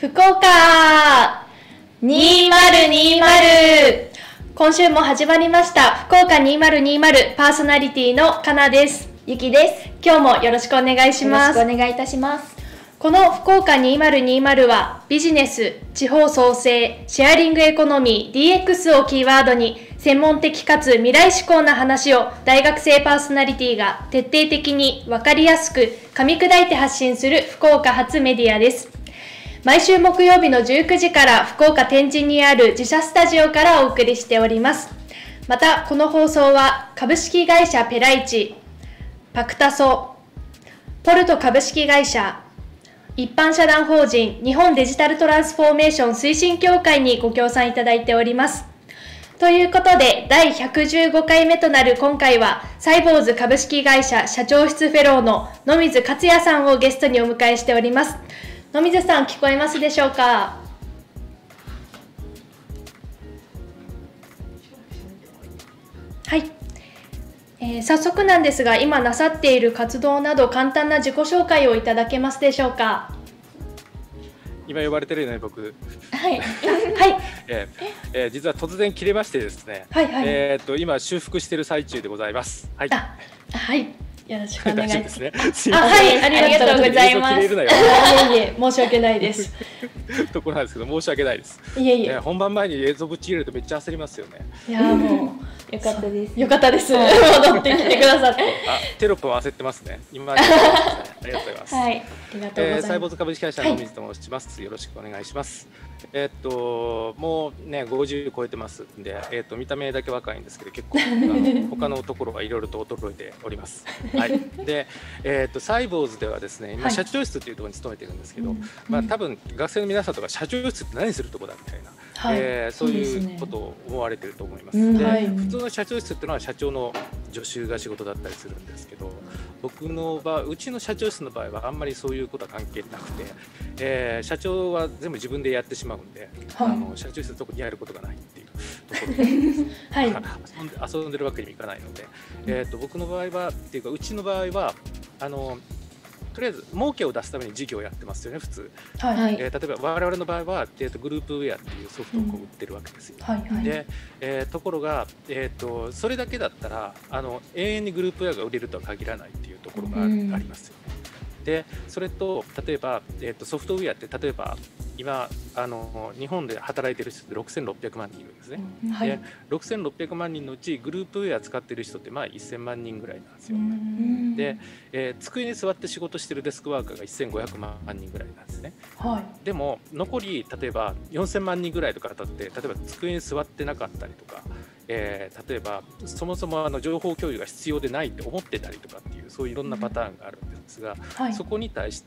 福岡2020。今週も始まりました福岡2020、パーソナリティのかなです。 ゆきです。 今日もよろしくお願いします。 よろしくお願いいたします。 この福岡2020はビジネス、地方創生、シェアリングエコノミー DX をキーワードに専門的かつ未来志向な話を大学生パーソナリティが徹底的に分かりやすく噛み砕いて発信する福岡発メディアです。毎週木曜日の19時から福岡天神にある自社スタジオからお送りしております。またこの放送は株式会社ペライチ、パクタソ、ポルト株式会社、一般社団法人日本デジタルトランスフォーメーション推進協会にご協賛いただいております。ということで第115回目となる今回はサイボーズ株式会社社長室フェローの野水克也さんをゲストにお迎えしております。野水さん、聞こえますでしょうか？はい、早速なんですが、今なさっている活動など簡単な自己紹介をいただけますでしょうか？ 今呼ばれてるよね、僕。 はい、はい実は突然切れましてですね、 はいはい、 今修復している最中でございます。はい、 はい、よろしくお願いします。 ね、 はい、ありがとうございます。 切れるなよ。 いえ、申し訳ないです。 ところなんですけど、申し訳ないです。 いえいえ、 本番前に映像ぶち入れるとめっちゃ焦りますよね。 いやもうよかったです。 よかったです。戻ってきてくださって。 テロップも焦ってますね。今ありがとうございます。 はい、ありがとうございます。 サイボーズ株式会社の水と申します。よろしくお願いします。もうね50超えてますんで、見た目だけ若いんですけど結構他のところがいろいろと衰えております。はい。で、サイボーズではですね、今社長室というところに勤めてるんですけど、まあ多分学生の皆さんとか社長室って何するところだみたいな。そういうことを思われていると思います。で、普通の社長室っていうのは社長の助手が仕事だったりするんですけど、僕の場合、うちの社長室の場合はあんまりそういうことは関係なくて、社長は全部自分でやってしまうんで、社長室で特にやることがないっていうところで、はい、遊んでるわけにもいかないので、僕の場合はっていうかうちの場合はとりあえず儲けを出すために事業をやってますよね、普通。はい、例えば我々の場合は、グループウェアっていうソフトをこう売ってるわけですよ。で、ところが、それだけだったら永遠にグループウェアが売れるとは限らないっていうところがありますよね。でそれと例えば、ソフトウェアって例えば今日本で働いてる人って6600万人いるんですね。で6600万人のうちグループウェア使ってる人ってまあ1000万人ぐらいなんですよ。で、机に座って仕事してるデスクワーカーが1500万人ぐらいなんですね。でも残り例えば4000万人ぐらいの方って例えば机に座ってなかったりとか、例えばそもそも情報共有が必要でないって思ってたりとかっていうそういういろんなパターンがあるんですが、そこに対して、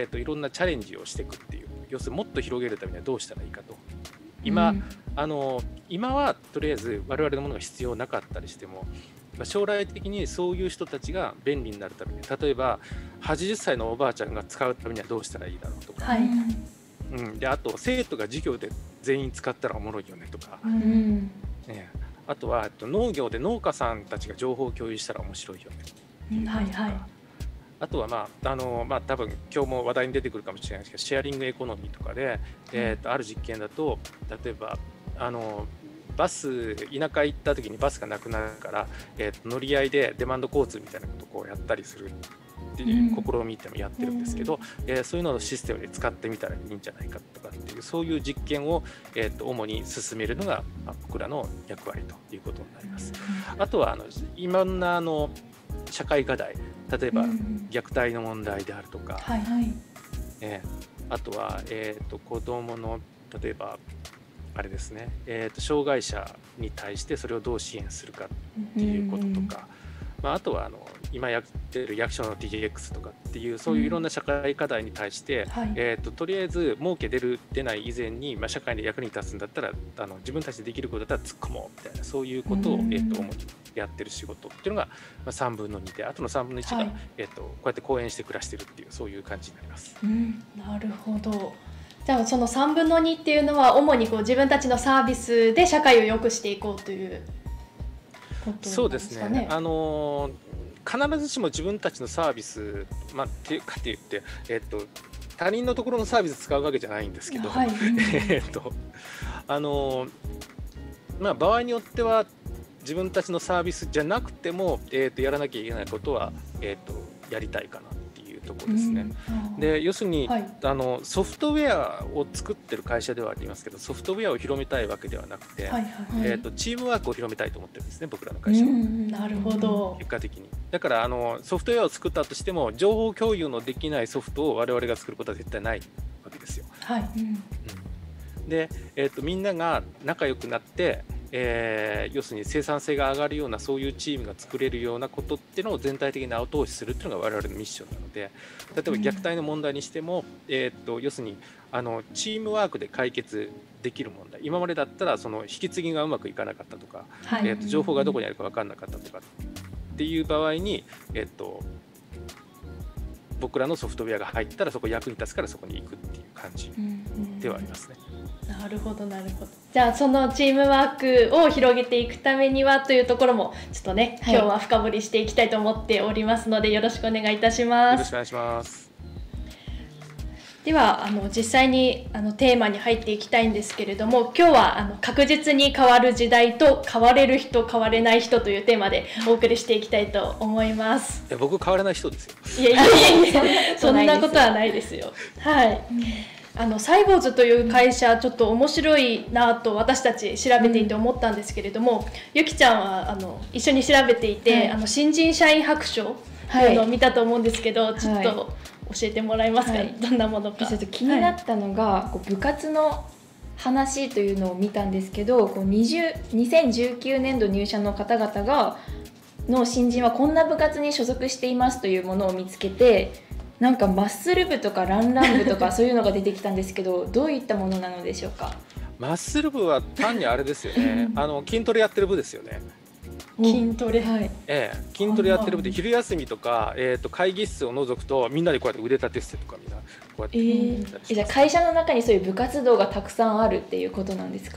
いろんなチャレンジをしていくっていう、要するにもっと広げるためにはどうしたらいいかと。今はとりあえず我々のものが必要なかったりしても、将来的にそういう人たちが便利になるために、例えば80歳のおばあちゃんが使うためにはどうしたらいいだろうとか、であと生徒が授業で全員使ったらおもろいよねとか、あとは農業で農家さんたちが情報を共有したら面白いよねっていうとか、あとは多分今日も話題に出てくるかもしれないですけど、シェアリングエコノミーとかで、ある実験だと例えばバス、田舎行った時にバスがなくなるから、乗り合いでデマンド交通みたいなことをこうやったりするっていう試みっていうのをやってるんですけど、そういうのをシステムで使ってみたらいいんじゃないかとかっていう、そういう実験を、主に進めるのが僕らの役割ということになります。あとは今の社会課題、例えば虐待の問題であるとか、あとは、子どもの例えばあれですね、障害者に対してそれをどう支援するかっていうこととか、あとは今やってる役所の DX とかっていうそういういろんな社会課題に対して、とりあえず儲け出ない以前に、社会で役に立つんだったら自分たちでできることだったら突っ込もうみたいな、そういうことを、主にやってる仕事っていうのが、3分の2で、あとの3分の1が、こうやって講演して暮らしてるっていうそういう感じになります。 なるほど。じゃあその3分の2っていうのは主にこう自分たちのサービスで社会を良くしていこうということなんですかね。 そうですね。必ずしも自分たちのサービス、って言って、 他人のところのサービス使うわけじゃないんですけど、 はい。 場合によっては自分たちのサービスじゃなくても、やらなきゃいけないことは、やりたいかなっていうところですね。で要するに、 はい、 ソフトウェアを作ってる会社ではありますけど、ソフトウェアを広めたいわけではなくて、 はいはい、 チームワークを広めたいと思ってるんですね、僕らの会社は。 なるほど。 結果的にだからソフトウェアを作ったとしても情報共有のできないソフトを我々が作ることは絶対ないわけですよ。 はい、 で、みんなが仲良くなって、要するに生産性が上がるようなそういうチームが作れるようなことっていうのを全体的に後押しするっていうのが我々のミッションなので、例えば虐待の問題にしても、要するにチームワークで解決できる問題、今までだったらその引き継ぎがうまくいかなかったとか、 はい、 情報がどこにあるか分からなかったとかっていう場合に、僕らのソフトウェアが入ったらそこ役に立つからそこに行くっていう感じではありますね。 なるほどなるほど。じゃあそのチームワークを広げていくためにはというところもちょっとね、今日は深掘りしていきたいと思っておりますので、よろしくお願いいたします。 よろしくお願いします。 では実際にテーマに入っていきたいんですけれども、今日は確実に変わる時代と変われる人変われない人というテーマでお送りしていきたいと思います。 いや僕変われない人ですよ。 いやそんなことはないですよ。はい、サイボーズという会社、ちょっと面白いなと私たち調べていて思ったんですけれども、ゆきちゃんは一緒に調べていて、新人社員白書というのを見たと思うんですけど、ちょっと教えてもらえますか、どんなものか。 ちょっと気になったのが、部活の話というのを見たんですけど、2019年度入社の方々の新人はこんな部活に所属していますというものを見つけて、なんかマッスル部とかランラン部とかそういうのが出てきたんですけど、どういったものなのでしょうか。 マッスル部は単にあれですよね筋トレやってる部ですよね。 筋トレ、 筋トレやってる部で、昼休みとか、会議室を除くとみんなでこうやって腕立て伏せとかみんなこうやってじゃあ会社の中にそういう部活動がたくさんあるっていうことなんですか。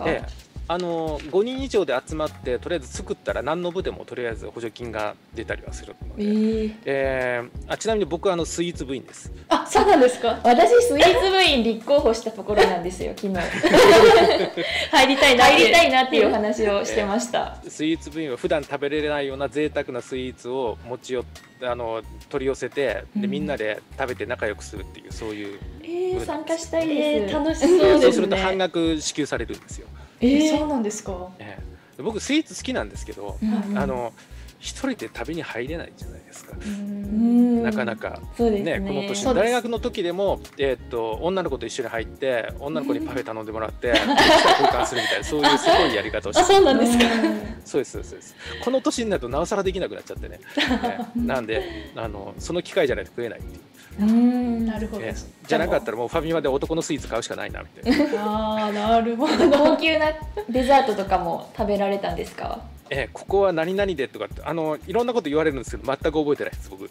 5人以上で集まってとりあえず作ったら何の部でもとりあえず補助金が出たりはするので、ちなみに僕はスイーツ部員です。 あ、そうなんですか。 私スイーツ部員立候補したところなんですよ昨日入りたいなっていうお話をしてました。 スイーツ部員は普段食べれないような贅沢なスイーツを取り寄せて、でみんなで食べて仲良くするっていう、そういう参加したいです。 楽しそうですね。 そうすると半額支給されるんですよ。 そうなんですか。 僕スイーツ好きなんですけど、一人で食べに入れないじゃないですか。なかなかそうですね。 この年大学の時でも、女の子と一緒に入って女の子にパフェ頼んでもらって交換するみたいな、そういうすごいやり方をして。 あ、そうなんですか。 そうです。この年になるとなおさらできなくなっちゃってね。なんでその機会じゃないと食えないっていう。 なるほど。 じゃなかったらもうファミマで男のスイーツ買うしかないなみたいな。 なるほど。 高級なデザートとかも食べられたんですか。 ここは何々でとかっていろんなこと言われるんですけど全く覚えてないです僕。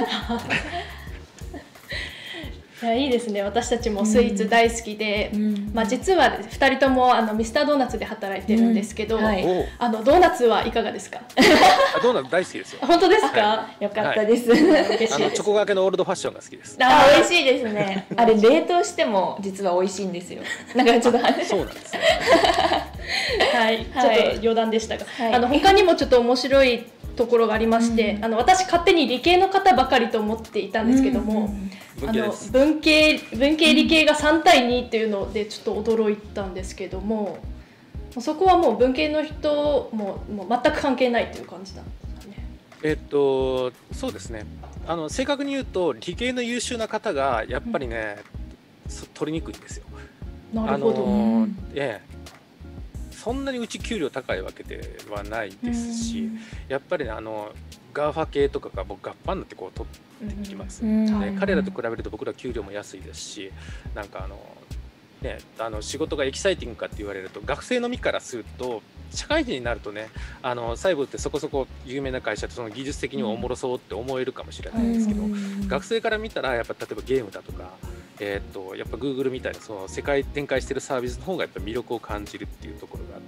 いや、いいですね。私たちもスイーツ大好きで、実は2人ともミスタードーナツで働いてるんですけど、ドーナツはいかがですか。 ドーナツ大好きですよ。 本当ですか。 よかったです。 チョコがけのオールドファッションが好きです。 美味しいですね。あれ冷凍しても実は美味しいんですよ。なんかちょっとそうなんですね。 はい、ちょっと余談でしたが、他にもちょっと面白いところがありまして、私勝手に理系の方ばかりと思っていたんですけども、文系理系が3対2っていうのでちょっと驚いたんですけども、そこはもう文系の人も全く関係ないという感じなんですかね。 そうですね。正確に言うと理系の優秀な方がやっぱりね、取りにくいんですよ。 なるほど。 そんなにうち給料高いわけではないですし、やっぱりねガーファ系とかが僕ガッパンなってこう取ってきます。彼らと比べると僕ら給料も安いですし、なんか仕事がエキサイティングかって言われると、学生の身からすると社会人になるとね、サイボってそこそこ有名な会社でその技術的にはおもろそうって思えるかもしれないんですけど、学生から見たらやっぱ例えばゲームだとかやっぱ Google みたいなその世界展開してるサービスの方がやっぱ魅力を感じるっていうところがあって、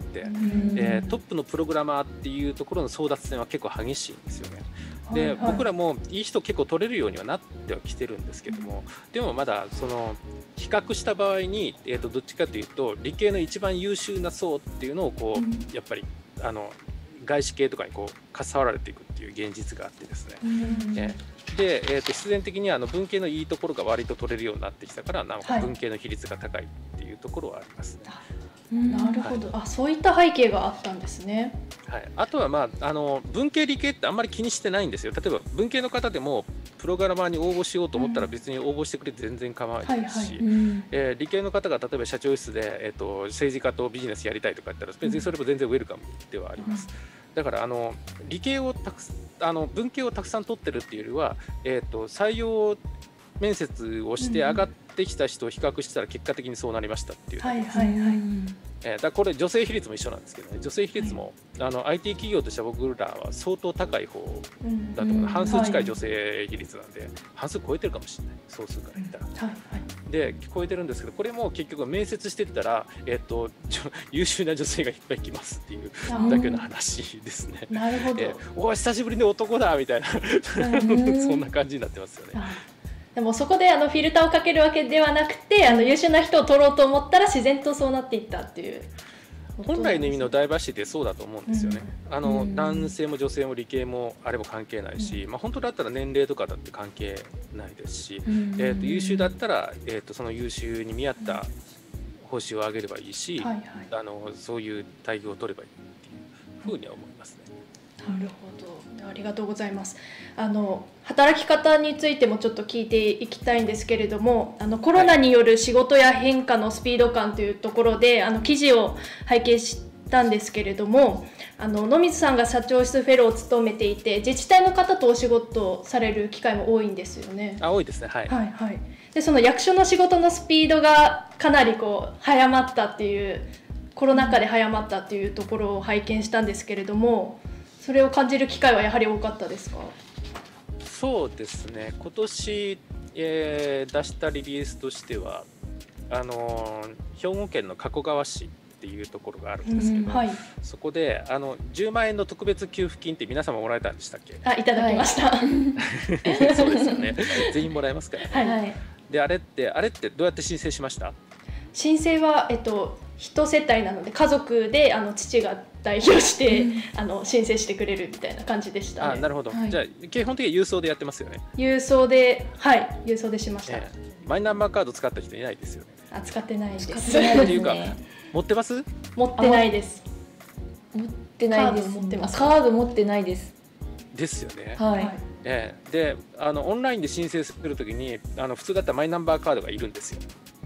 トップのプログラマーっていうところの争奪戦は結構激しいんですよね。で、僕らもいい人結構取れるようにはなってはきてるんですけども、でもまだその比較した場合に、どっちかというと理系の一番優秀な層っていうのをこう、やっぱり外資系とかにこうかっさわられていくっていう現実があってですね、で、必然的に文系のいいところが割と取れるようになってきたから、なんか文系の比率が高いっていうところはありますね。 なるほど、そういった背景があったんですね。 はい、あとは、文系理系ってあんまり気にしてないんですよ。例えば文系の方でもプログラマーに応募しようと思ったら別に応募してくれて全然構わないですし、理系の方が例えば社長室で、政治家とビジネスやりたいとか言ったら別にそれも全然ウェルカムではあります。だから理系を文系をたくさん取ってるっていうよりは、採用面接をして上がってきた人を比較したら結果的にそうなりましたっていう。だからこれ女性比率も一緒なんですけどね、女性比率も、IT 企業としては僕らは相当高い方だと思う、半数近い女性比率なんで、半数超えてるかもしれない、総数から言ったら、で超えてるんですけど、これも結局面接してったら、優秀な女性がいっぱい来ますっていうだけの話ですね。 なるほど。 お久しぶりに男だみたいなそんな感じになってますよね。 でもそこでフィルターをかけるわけではなくて、優秀な人を取ろうと思ったら自然とそうなっていったっていう。 本来の意味のダイバーシティってそうだと思うんですよね。男性も女性も理系もあれも関係ないし、本当だったら年齢とかだって関係ないですし、優秀だったら、その優秀に見合った報酬を上げればいいし、そういう待遇を取ればいいっていうふうには思いますね。 なるほど、ありがとうございます。働き方についてもちょっと聞いていきたいんですけれども、コロナによる仕事や変化のスピード感というところで記事を拝見したんですけれども、野水さんが社長室フェローを務めていて、自治体の方とお仕事される機会も多いんですよね。 多いですね。 でその役所の仕事のスピードがかなり早まったっていう、コロナ禍で早まったっていうところを拝見したんですけれども、それを感じる機会はやはり多かったですか？ そうですね、今年、出したリリースとしては兵庫県の加古川市っていうところがあるんですけど、そこで10万円の特別給付金って皆様もらえたんでしたっけ？ いただきました。 そうですよね、全員もらえますからね。であれってどうやって申請しました？ 申請は、一世帯なので家族で父が代表して申請してくれるみたいな感じでしたね。 なるほど、じゃあ基本的に郵送でやってますよね。 郵送でしました。 マイナンバーカード使った人いないですよね。 使ってないです。 っていうか持ってます？ 持ってないです。 持ってないです。 持ってます。 カード持ってないです。 ですよね。 でオンラインで申請するときに普通だったらマイナンバーカードがいるんですよ。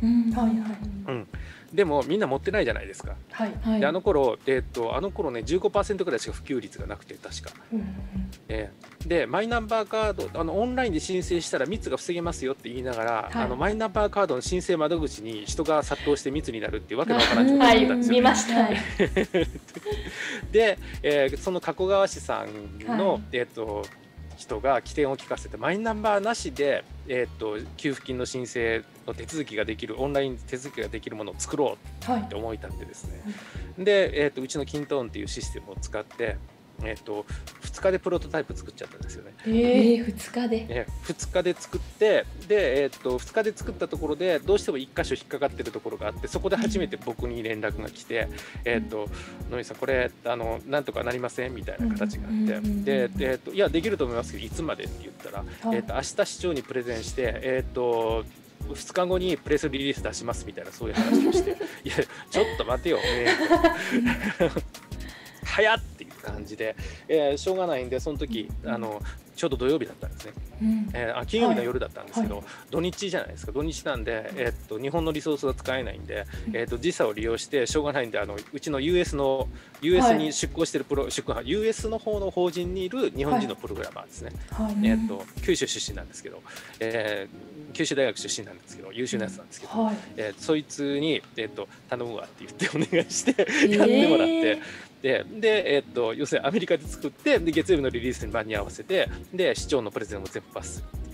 でもみんな持ってないじゃないですか。であの頃ね 15% ぐらいしか普及率がなくて確か。でマイナンバーカードオンラインで申請したら密が防げますよって言いながら、マイナンバーカードの申請窓口に人が殺到して密になるっていうわけのわからん状態だったんですよ。 見ました。 で、その加古川市さんの、人が起点を聞かせてマイナンバーなしで、給付金の申請の手続きができるオンライン手続きができるものを作ろうって思い立ってですね、で、うちのキントーンっていうシステムを使って2日でプロトタイプ作っちゃったんですよね。 2日で 2日で作ってで、2日で作ったところでどうしても1箇所引っかかってるところがあって、そこで初めて僕に連絡が来て「野井さんこれなんとかなりません?」みたいな形があって、でいやできると思いますけどいつまでって言ったら、明日市長にプレゼンして2日後にプレスリリース出しますみたいな、そういう話をして「いやちょっと待てよ早っ!」っていう感じで、しょうがないんでその時ちょうど土曜日だったんですね。金曜日の夜だったんですけど、土日じゃないですか。土日なんで、日本のリソースが使えないんで、時差を利用してしょうがないんでうちの US に出向してるUS の方の法人にいる日本人のプログラマーですね。九州出身なんですけど、九州大学出身なんですけど優秀なやつなんですけど、そいつに、頼むわって言ってお願いしてやってもらって。で要するにアメリカで作ってで月曜日のリリースに間に合わせてで市長のプレゼンも全部パスするっていう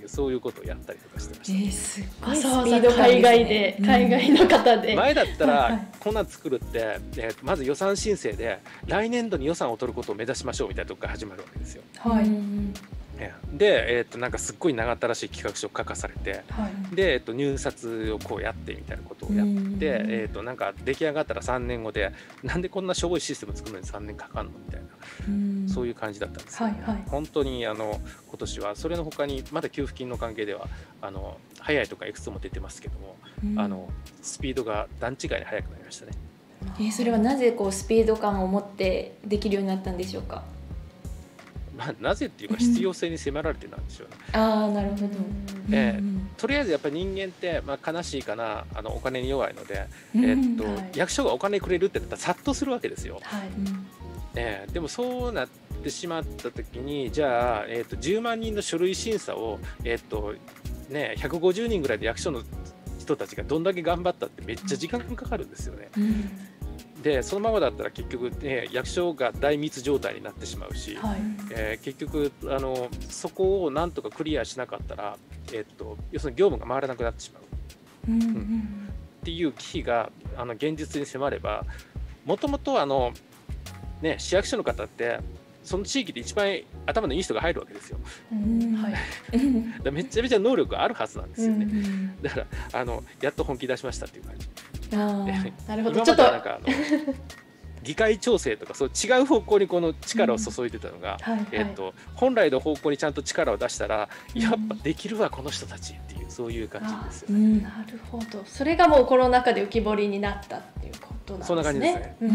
いうそういうことをやったりとかしてました。 すごいわざわスピードざ海外で、海外の方で。 前だったはいらこんなん作るって、まず予算申請で来年度に予算を取ることを目指しましょうみたいなとこから始まるわけですよ。 はいで、なんかすっごい長ったらしい企画書を書かされて、 はいで、入札をこうやってみたいなことをやって、なんか出来上がったら3年後でなんでこんなしょぼいシステム作るのに3年かかんのみたいな、そういう感じだったんですよ、ね。 はいはい本当に今年はそれの他にまだ給付金の関係では早いとかいくつも出てますけども、スピードが段違いに速くなりましたね。 それはなぜこうスピード感を持ってできるようになったんでしょうか。 なぜっていうか必要性に迫られてなんでしょうね。 ああ、なるほど。 とりあえずやっぱり人間って、悲しいかなお金に弱いので、 はい役所がお金くれるってなったら殺到するわけですよ。 はいでもそうなってしまった時にじゃあ、10万人の書類審査を、150人ぐらいで役所の人たちがどんだけ頑張ったってめっちゃ時間かかるんですよね。でそのままだったら結局、役所が大密状態になってしまうし、 はい結局そこをなんとかクリアしなかったら、要するに業務が回らなくなってしまう、っていう危機が現実に迫れば、もともと市役所の方ってその地域で一番頭のいい人が入るわけですよ。 はいだからめちゃめちゃ能力があるはずなんですよね。だからやっと本気出しましたっていう感じ。 なるほど。 今まではなんか議会調整とかそう違う方向にこの力を注いでたのが、本来の方向にちゃんと力を出したら、やっぱできるわこの人たちっていうそういう感じですよね。 なるほど。それがもうコロナ禍で浮き彫りになったっていうことなんですね。 そんな感じですね。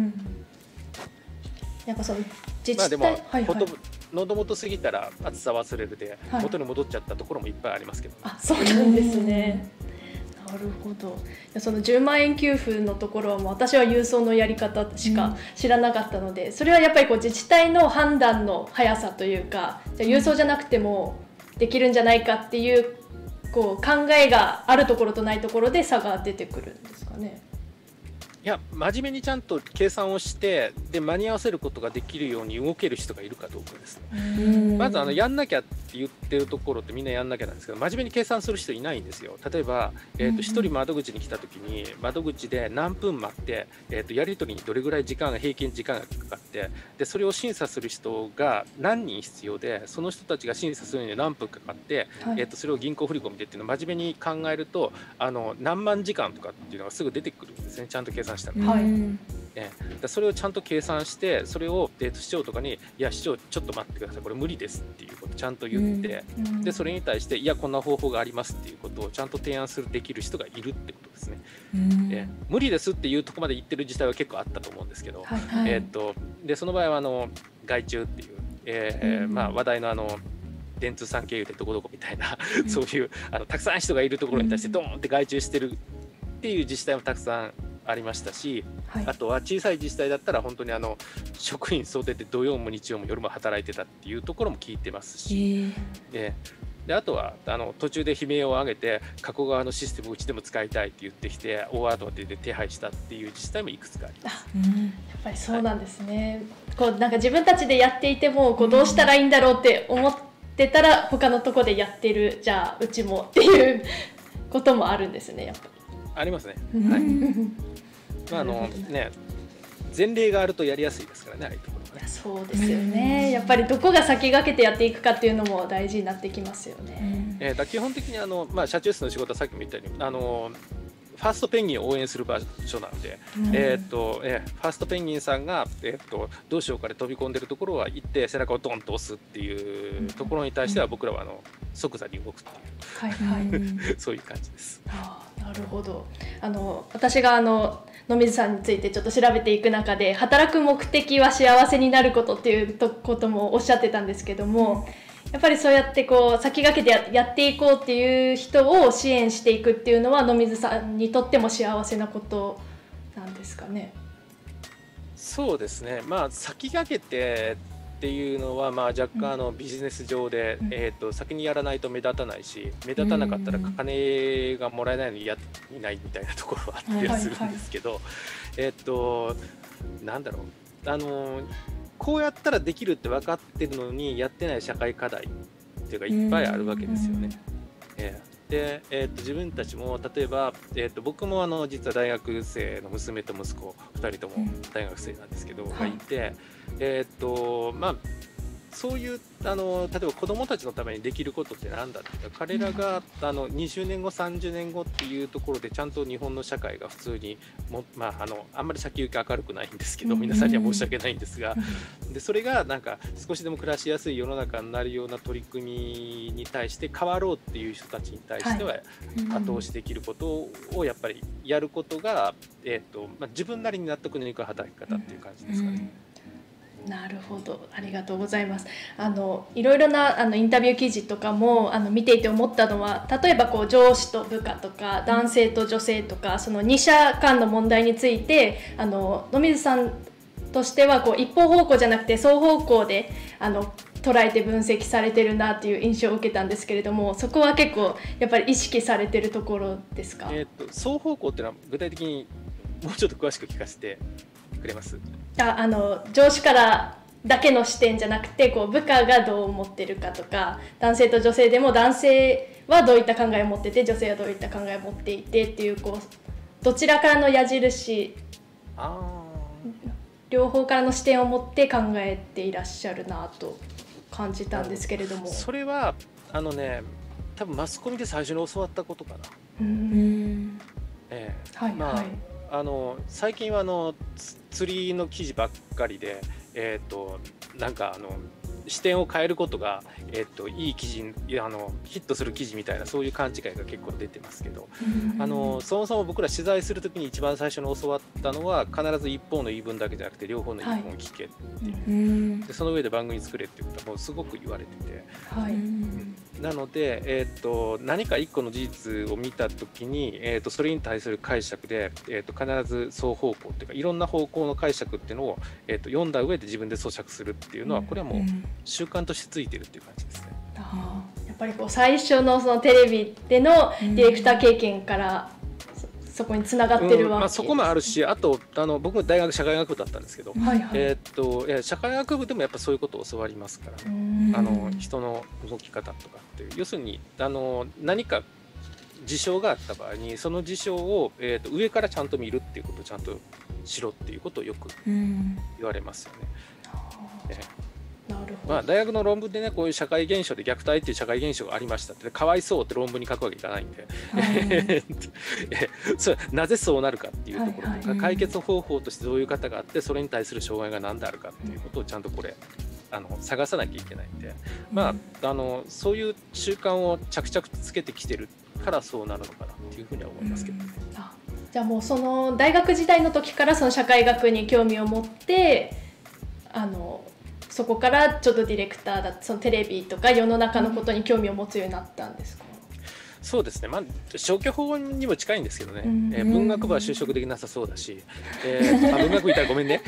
なんかその自治体、 でも、喉元過ぎたら暑さ忘れるで、元に戻っちゃったところもいっぱいありますけど、 そうなんですね。なるほど。その10万円給付のところはもう私は郵送のやり方しか知らなかったので、それはやっぱりこう自治体の判断の速さというか、じゃあ郵送じゃなくてもできるんじゃないかっていう、こう考えがあるところとないところで差が出てくるんですかね。 いや真面目にちゃんと計算をしてで間に合わせることができるように動ける人がいるかどうかですね。まずやんなきゃって言ってるところってみんなやんなきゃなんですけど、真面目に計算する人いないんですよ。例えば、1人窓口に来た時に窓口で何分待って、やり取りにどれぐらい平均時間がかかって、でそれを審査する人が何人必要で、その人たちが審査するのに何分かかって、それを銀行振り込みでっていうのを真面目に考えると何万時間とかっていうのがすぐ出てくるんですね、ちゃんと計算したら。それをちゃんと計算して、それを、市長とかに「いや市長ちょっと待ってください、これ無理です」っていうことをちゃんと言って、でそれに対して「いやこんな方法があります」っていうことをちゃんと提案できる人がいるってことですね。無理ですっていうところまで言ってる自治体は結構あったと思うんですけど、でその場合は外注っていう、話題の電通さん経由でどこどこみたいなそういうたくさん人がいるところに対してドーンって外注してるっていう自治体もたくさんありましたし、あとは小さい自治体だったら本当に職員総出で土曜も日曜も夜も働いてたっていうところも聞いてますし、であとは途中で悲鳴を上げて加古川のシステムをうちでも使いたいって言ってきて大アドで手配したっていう自治体もいくつかあります。 やっぱりそうなんですね。こうなんか自分たちでやっていてもこうどうしたらいいんだろうって思ってたら他のとこでやってる、じゃあうちもっていうこともあるんですね、やっぱり。 ありますね。前例があるとやりやすいですからね、ああいうところはね。 そうですよね。やっぱりどこが先駆けてやっていくかっていうのも大事になってきますよね。 基本的に社長室の仕事はさっきも言ったようにファーストペンギンを応援する場所なので、ファーストペンギンさんが、どうしようかで飛び込んでるところは行って背中をドンと押すっていうところに対しては僕らは即座に動くっていう、そういう感じです。 なるほど。私が野水さんについてちょっと調べていく中で、働く目的は幸せになることっていうこともおっしゃってたんですけども、やっぱりそうやってこう先駆けてやっていこうっていう人を支援していくっていうのは野水さんにとっても幸せなことなんですかね。 そうですね、先駆けてっていうのは若干ビジネス上で、先にやらないと目立たないし、目立たなかったら金がもらえないのにやっていないみたいなところはあったりするんですけど、なんだろう、こうやったらできるって分かってるのにやってない社会課題っていうかいっぱいあるわけですよね。で、自分たちも例えば、僕も実は大学生の娘と息子2人とも大学生なんですけど、がいて、まあそういう例えば子どもたちのためにできることってなんだって言ったら、彼らが20年後30年後っていうところでちゃんと日本の社会が普通にあんまり先行き明るくないんですけど、皆さんには申し訳ないんですが、でそれがなんか少しでも暮らしやすい世の中になるような取り組みに対して変わろうっていう人たちに対しては後押しできることをやっぱりやることが、自分なりに納得のいく働き方っていう感じですかね。 なるほど、ありがとうございます。いろいろなインタビュー記事とかも見ていて思ったのは、例えばこう上司と部下とか男性と女性とか、その2者間の問題について野水さんとしてはこう一方方向じゃなくて双方向で捉えて分析されてるなっていう印象を受けたんですけれども、そこは結構やっぱり意識されてるところですか？ 双方向っていうのは具体的にもうちょっと詳しく聞かせてくれます？ 上司からだけの視点じゃなくて、こう部下がどう思ってるかとか、男性と女性でも男性はどういった考えを持ってて、女性はどういった考えを持っていてっていう、こうどちらからの矢印、両方からの視点を持って考えていらっしゃるなと感じたんですけれども。 それは多分マスコミで最初に教わったことかな。最近は釣りの記事ばっかりで、なんか視点を変えることが、いい記事、ヒットする記事みたいな、そういう勘違いが結構出てますけど、そもそも僕ら取材するときに一番最初に教わったのは、必ず一方の言い分だけじゃなくて両方の言い分を聞けっていう、でその上で番組作れっていうことはもうすごく言われてて、なので、何か一個の事実を見たときに、それに対する解釈で、必ず双方向っていうか、いろんな方向の解釈っていうのを、読んだ上で自分で咀嚼するっていうのは、これはもう習慣としてついてるっていう感じですね。 やっぱりこう最初のそのテレビでのディレクター経験からそこにつながってるわけです。 そこもあるし、あと僕も大学社会学部だったんですけど、社会学部でもやっぱそういうことを教わりますからね。人の動き方とかっていう、要するに何か事象があった場合に、その事象を、上からちゃんと見るっていうことをちゃんとしろっていうことをよく言われますよね。大学の論文でね、こういう社会現象で虐待っていう社会現象がありましたって、かわいそうって論文に書くわけいかないんで、なぜそうなるかっていうところとか、解決方法としてどういう方があって、それに対する障害が何であるかっていうことをちゃんとこれ探さなきゃいけないんで、そういう習慣を着々とつけてきてるからそうなるのかなっていうふうには思いますけどね。 じゃあもうその大学時代の時からその社会学に興味を持って、そこからちょっとディレクターそのテレビとか世の中のことに興味を持つようになったんですか？ そうですね、消去法にも近いんですけどね、文学部は就職できなさそうだし、文学部いたらごめんね、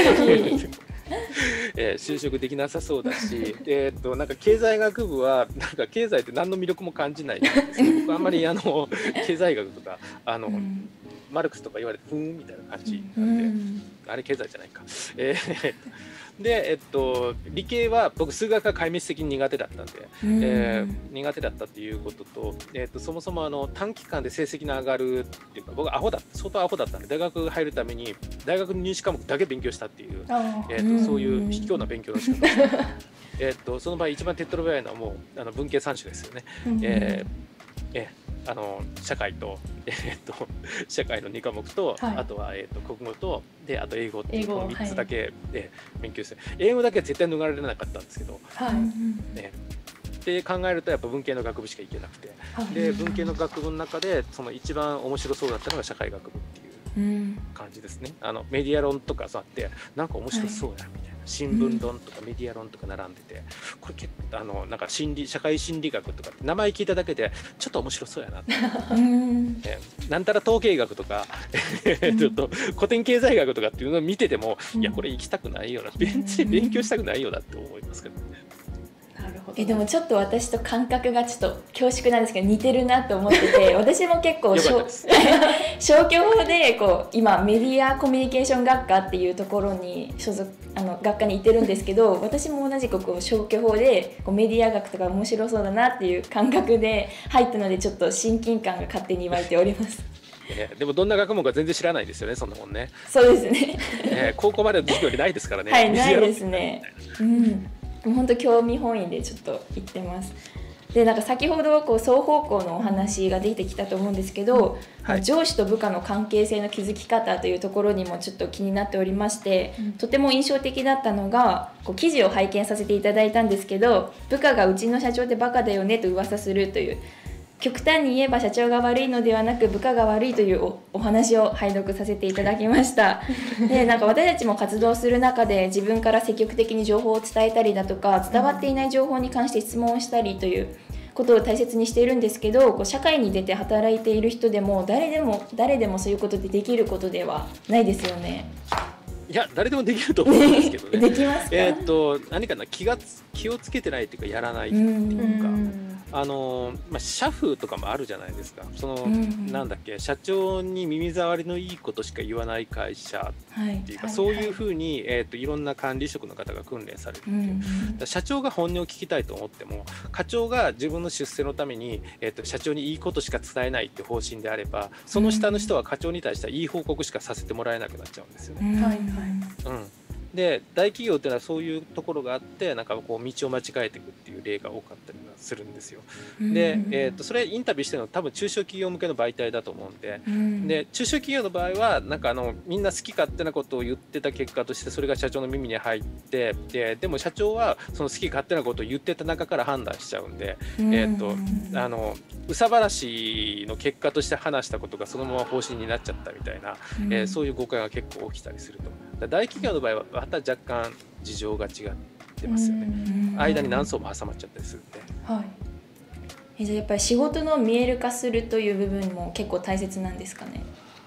就職できなさそうだし、なんか経済学部はなんか経済って何の魅力も感じないんですけど、僕あんまり経済学とかマルクスとか言われてふーんみたいな感じなんで、あれ経済じゃないか。で、理系は僕数学が壊滅的に苦手だったんで、苦手だったっていうことと、そもそも短期間で成績の上がるっていうか、僕は相当アホだったんで、大学入るために大学の入試科目だけ勉強したっていう、そういう卑怯な勉強の仕方その場合一番手っ取り早いのはもう文系3種ですよね。社会と、社会の2科目と、あとは、国語とで、あと英語っていうこの3つだけで勉強して、英語だけは絶対逃れられなかったんですけど、って考えるとやっぱ文系の学部しか行けなくて、で文系の学部の中でその一番面白そうだったのが社会学部っていう感じですね。メディア論とかそうあってなんか面白そうやみたいな、新聞論とかメディア論とか並んでて、これ結構なんか社会心理学とかって名前聞いただけでちょっと面白そうやなってなんたら統計学とかちょっと古典経済学とかっていうのを見てても、いやこれ行きたくないよな、全然勉強したくないよなって思いますけどね。 なるほど。 でもちょっと私と感覚がちょっと恐縮なんですけど似てるなと思ってて、私も結構消去法で今メディアコミュニケーション学科っていうところに学科に行ってるんですけど、私も同じく消去法でメディア学とか面白そうだなっていう感覚で入ったので、ちょっと親近感が勝手に湧いております。 でもどんな学問か全然知らないですよね、そんなもんね。 そうですね。 高校までの授業にないですからね。 はい、ないですね。本当興味本位でちょっと行ってます。でなんか先ほど双方向のお話が出てきたと思うんですけど、上司と部下の関係性の築き方というところにもちょっと気になっておりまして、とても印象的だったのが記事を拝見させていただいたんですけど、部下がうちの社長ってバカだよねと噂するという、極端に言えば社長が悪いのではなく部下が悪いというお話を拝読させていただきました。でなんか私たちも活動する中で自分から積極的に情報を伝えたりだとか、伝わっていない情報に関して質問をしたりということを大切にしているんですけど、社会に出て働いている人でも誰でもそういうことでできることではないですよね。 いや誰でもできると思うんですけどね。 できますか？ 何かな、気をつけてないというかやらないというか、社風とかもあるじゃないですか。なんだっけ、社長に耳障りのいいことしか言わない会社っていうか、そういうふうに、いろんな管理職の方が訓練されていて、社長が本音を聞きたいと思っても課長が自分の出世のために、社長にいいことしか伝えないって方針であれば、その下の人は課長に対してはいい報告しかさせてもらえなくなっちゃうんですよね。で大企業っていうのはそういうところがあって、なんか道を間違えていくっていう例が多かったりはするんですよ。で、それインタビューしてるのは多分中小企業向けの媒体だと思うんで、で中小企業の場合はなんかみんな好き勝手なことを言ってた結果としてそれが社長の耳に入って、でも社長はその好き勝手なことを言ってた中から判断しちゃうんで、憂さ晴らしの結果として話したことがそのまま方針になっちゃったみたいな、そういう誤解が結構起きたりすると。大企業の場合はまた若干事情が違ってますよね。間に何層も挟まっちゃったりするんで。 じゃあやっぱり仕事の見える化するという部分も結構大切なんですかね。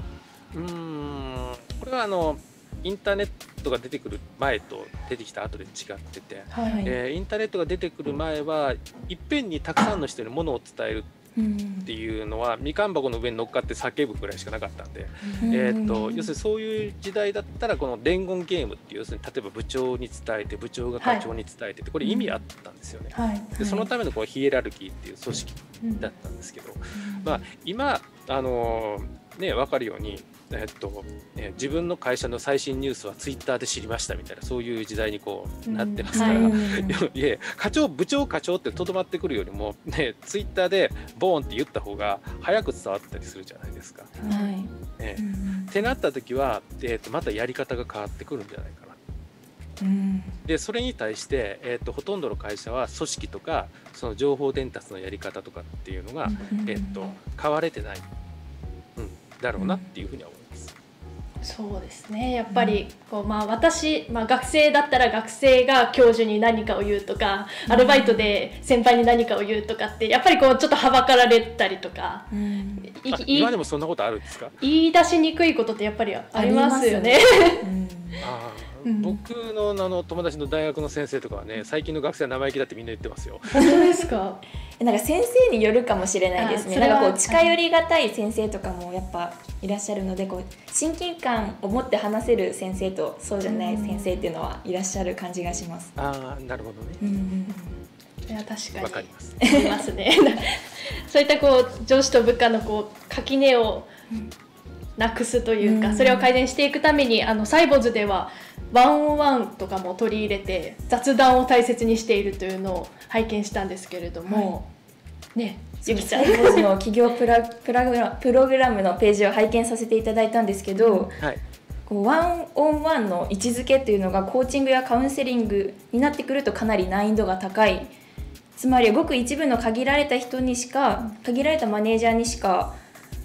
これはインターネットが出てくる前と出てきた後で違ってて、インターネットが出てくる前はいっぺんにたくさんの人にものを伝えるっていうのはみかん箱の上に乗っかって叫ぶぐらいしかなかったんで、要するにそういう時代だったらこの伝言ゲームっていう、要するに例えば部長に伝えて部長が課長に伝えてって、これ意味あったんですよね。でそのためのこのヒエラルキーっていう組織だったんですけど、今分かるように自分の会社の最新ニュースはツイッターで知りましたみたいな、そういう時代になってますから、課長部長課長ってとどまってくるよりも、ツイッターでボーンって言った方が早く伝わったりするじゃないですか。ってなった時は、またやり方が変わってくるんじゃないかな。でそれに対して、ほとんどの会社は組織とかその情報伝達のやり方とかっていうのが、変われてない、だろうなっていうふうには思います。 そうですね、やっぱり私、学生だったら学生が教授に何かを言うとか、アルバイトで先輩に何かを言うとかってやっぱりちょっとはばかられたりとか、 今でもそんなことあるんですか？ 言い出しにくいことってやっぱりありますよね。 僕の友達の大学の先生とかはね、最近の学生は生意気だってみんな言ってますよ。 そうですか。 なんか先生によるかもしれないですね。なんか近寄りがたい先生とかもやっぱいらっしゃるので、親近感を持って話せる先生とそうじゃない先生っていうのはいらっしゃる感じがします。 なるほどね。 いや確かにわかります。 ありますね。そういった上司と部下の垣根をなくすというか、それを改善していくためにサイボーズではワンオンワンとかも取り入れて雑談を大切にしているというのを拝見したんですけれども、 ゆきちゃんサイボーズの企業プログラムのページを拝見させていただいたんですけど、ワンオンワンの位置づけというのがコーチングやカウンセリングになってくるとかなり難易度が高い。つまりごく一部の限られた人にしか、限られたマネージャーにしか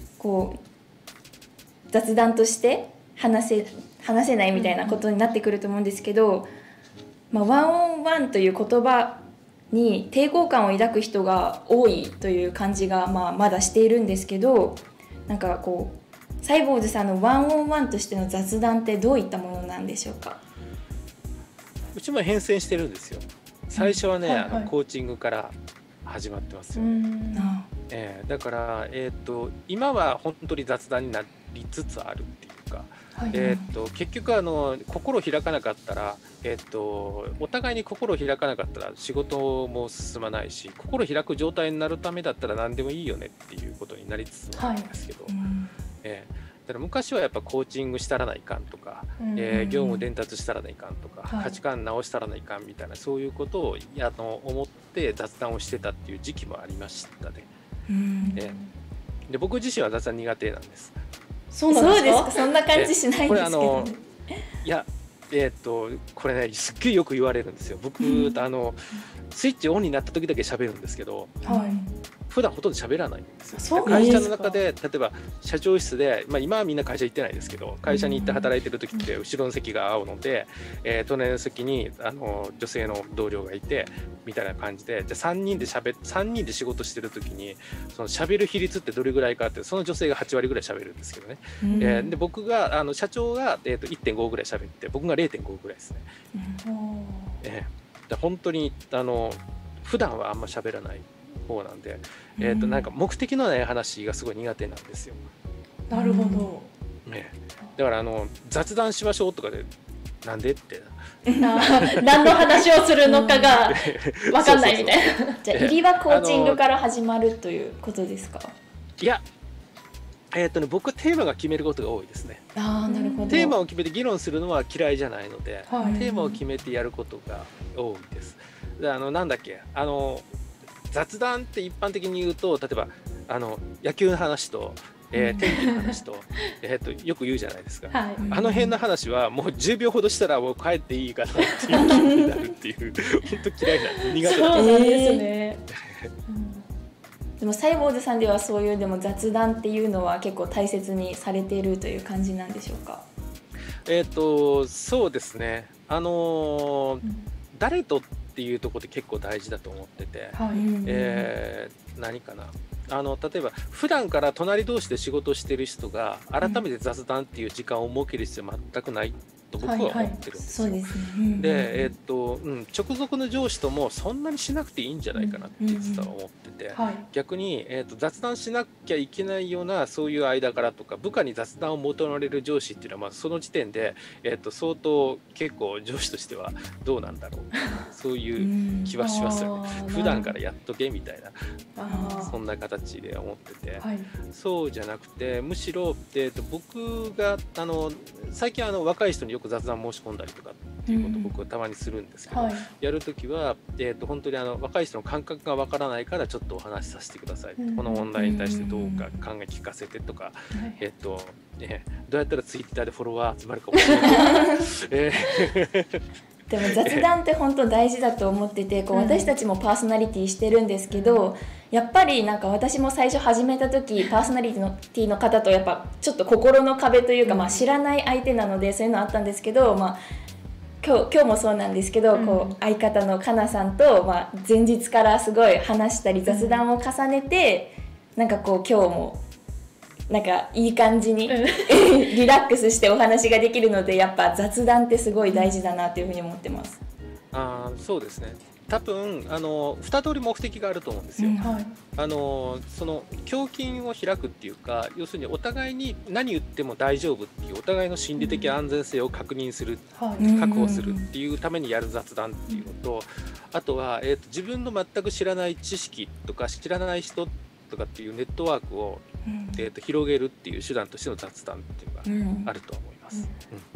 雑談として話せないみたいなことになってくると思うんですけど、ワンオンワンという言葉に抵抗感を抱く人が多いという感じがまだしているんですけど、なんかサイボーズさんのワンオンワンとしての雑談ってどういったものなんでしょうか？ うちも変遷してるんですよ。 最初はね、 はいはいコーチングから始まってますうよね。 んだから、今は本当に雑談になりつつあるっていうか、 はい結局心を開かなかったら、お互いに心を開かなかったら仕事も進まないし、心を開く状態になるためだったら何でもいいよねっていうことになりつつあるんですけど、だから昔はやっぱコーチングしたらないかんとか、業務伝達したらないかんとか、 はい価値観直したらないかんみたいな、そういうことを思って雑談をしてたっていう時期もありましたね。で僕自身は雑談苦手なんです。 そうなんですか。 そんな感じしないんですけどね。 いやこれねすっげえよく言われるんですよ。僕、スイッチオンになった時だけ喋るんですけど、普段ほとんど喋らないんですよ。 そう会社の中で例えば社長室で、今はみんな会社行ってないですけど、会社に行って働いてる時って後ろの席が青ので、隣の席に女性の同僚がいてみたいな感じで、3人で仕事してる時にその喋る比率ってどれぐらいかって、その女性が8割ぐらい喋るんですけどね、で僕が社長が、1.5 ぐらい喋って、僕が 0.5 ぐらいですね。本当に普段はあんま喋らない方なんで、なんか目的のない話がすごい苦手なんですよ。 なるほど。 だから雑談しましょうとかで、なんでって何の話をするのかが分かんないみたいな。 じゃあ入りはコーチングから始まるということですか？ いや、僕はテーマが決めることが多いですね。 なるほど。 テーマを決めて議論するのは嫌いじゃないので、 はい、 テーマを決めてやることが多いです。でなんだっけ雑談って一般的に言うと、例えば野球の話と、天気の話とよく言うじゃないですか、 はい、 あの辺の話はもう10秒ほどしたらもう帰っていいかなっていう気になるっていう本当嫌いなんで、苦手なんです。 そうなんですね。 でもサイボーズさんではそういうでも雑談っていうのは結構大切にされているという感じなんでしょうか？ そうですね、誰とっていうところで結構大事だと思ってて、何かな、例えば普段から隣同士で仕事してる人が改めて雑談っていう時間を設ける必要は全くないと僕は思ってるんですよ。 そうですね。 で、直属の上司ともそんなにしなくていいんじゃないかなって実は思ってて、逆に、雑談しなきゃいけないようなそういう間柄とか、部下に雑談を求められる上司っていうのは、その時点で、相当結構上司としてはどうなんだろうそういう気はしますよね。普段からやっとけみたいな、そんな形で思ってて、そうじゃなくて、むしろ、僕が最近若い人によく雑談申し込んだりとかっていうことを僕はたまにするんですけど、やるときは、本当に若い人の感覚がわからないからちょっとお話しさせてください、この問題に対してどうか考え聞かせてとか、どうやったらツイッターでフォロワー集まるかもしれないでも雑談って本当大事だと思ってて、私たちもパーソナリティしてるんですけど、やっぱりなんか私も最初始めた時パーソナリティの方とやっぱちょっと心の壁というか、知らない相手なのでそういうのあったんですけど、今日もそうなんですけど、相方のかなさんと、前日からすごい話したり雑談を重ねて、なんか今日もなんかいい感じにリラックスしてお話ができるので、やっぱ雑談ってすごい大事だなというふうに思ってます。 そうですね。多分2通り目的があると思うんですよ。その胸筋を開くっていうか、要するにお互いに何言っても大丈夫っていう、お互いの心理的安全性を確認する、確保するっていうためにやる雑談っていうのと、あとは、自分の全く知らない知識とか知らない人とかっていうネットワークを、広げるっていう手段としての雑談っていうのがあると思います。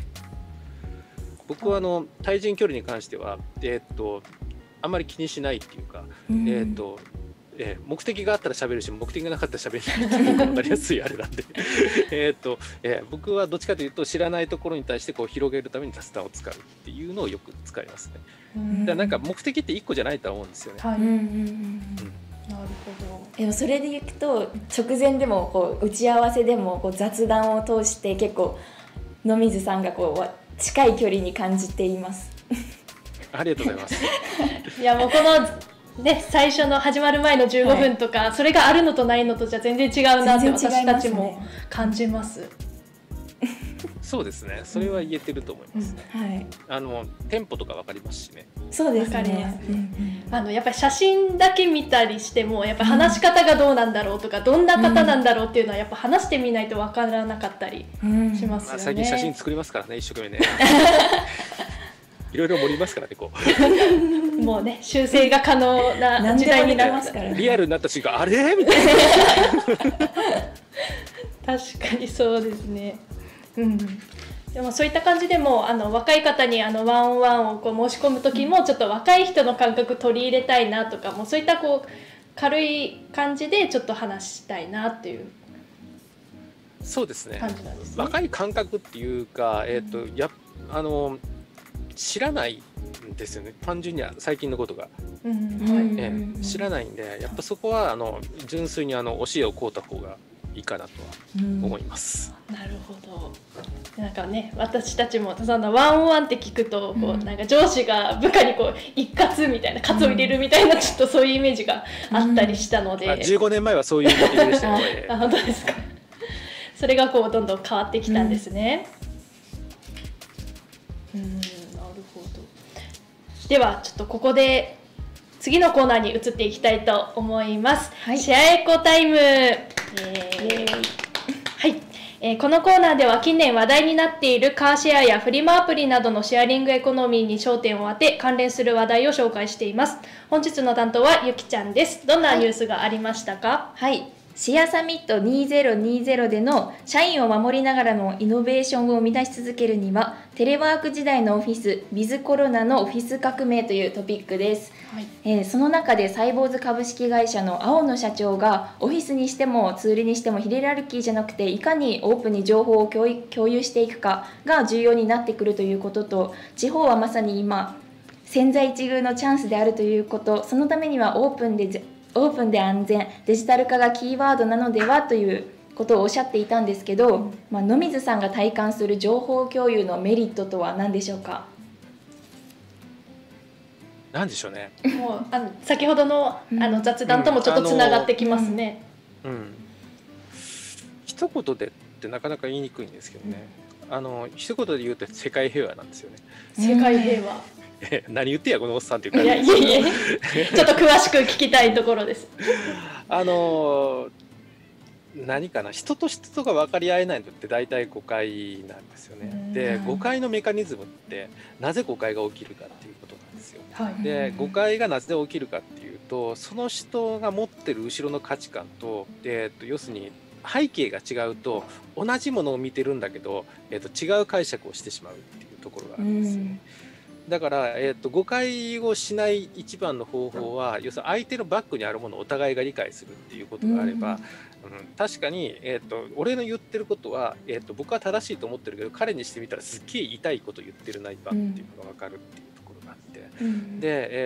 僕は対人距離に関しては、あんまり気にしないっていうか、目的があったら喋るし、目的がなかったら喋れないっていう分かりやすいあれなんで僕はどっちかというと知らないところに対して広げるために雑談を使うっていうのをよく使いますね。だからなんか目的って1個じゃないとは思うんですよね。 なるほど。 でもそれでいくと直前でも打ち合わせでも雑談を通して結構野水さんが近い距離に感じていますありがとうございますいやもうこのね、最初の始まる前の15分とか、それがあるのとないのとじゃ全然違うなって私たちも感じます。 そうですね、それは言えてると思いますね。 はい。 テンポとか分かりますしね。 そうですね。 わかりますやっぱり写真だけ見たりしてもやっぱ話し方がどうなんだろうとか、どんな方なんだろうっていうのはやっぱ話してみないと分からなかったりしますよね。 最近写真作りますからね、一生懸命ね。いろいろ盛りますからね、こう。もうね、修正が可能な時代になりますからね。 リアルになった瞬間、あれみたいな。 確かにそうですね。でもそういった感じでも若い方にワンオンワンをこう申し込む時もちょっと若い人の感覚取り入れたいなとか、もうそういったこう軽い感じでちょっと話したいなっていうそうですね。 感じなんですね。 若い感覚っていうか、知らないんですよね、単純には最近のことが、知らないんで、やっぱそこは純粋に教えを請うた方がいいかなとは思います。 なるほど。なんかね、私たちもそのワンオンワンって聞くとこうなんか上司が部下にこう一括みたいな喝を入れるみたいな、ちょっとそういうイメージがあったりしたので、 15年前はそういうイメージでしたね。 本当ですか。それがこうどんどん変わってきたんですね。なるほど。ではちょっとここで次のコーナーに移っていきたいと思います。シェアエコタイム。このコーナーでは近年話題になっているカーシェアやフリマアプリなどのシェアリングエコノミーに焦点を当て、関連する話題を紹介しています。本日の担当はゆきちゃんです。どんなニュースがありましたか？ シェアサミット2020での社員を守りながらのイノベーションを生み出し続けるには、テレワーク時代のオフィス、ウィズコロナのオフィス革命というトピックです。その中でサイボーズ株式会社の青野社長が、オフィスにしてもツールにしてもヒエラルキーじゃなくて、いかにオープンに情報を共有していくかが重要になってくるということと、地方はまさに今千載一遇のチャンスであるということ、そのためにはオープンで安全、デジタル化がキーワードなのではということをおっしゃっていたんですけど、野水さんが体感する情報共有のメリットとは何でしょうか？ 何でしょうね。 もう先ほどの雑談ともちょっとつながってきますね。 一言でってなかなか言いにくいんですけどね。一言で言うと世界平和なんですよね。 世界平和。 何言ってやこのおっさんっていう感じです。ちょっと詳しく聞きたいところです。 何かな、人と人とが分かり合えないのって大体誤解なんですよね。で、誤解のメカニズムってなぜ誤解が起きるかっていうことなんですよ。で、誤解がなぜ起きるかっていうと、その人が持ってる後ろの価値観と、要するに背景が違うと同じものを見てるんだけど、違う解釈をしてしまうっていうところがあるんですよね。だから、誤解をしない一番の方法は、要するに相手のバックにあるものをお互いが理解するっていうことがあれば、確かに、俺の言ってることは、僕は正しいと思ってるけど、彼にしてみたらすっげえ痛いこと言ってるな今っていうのが分かるっていうところがあって、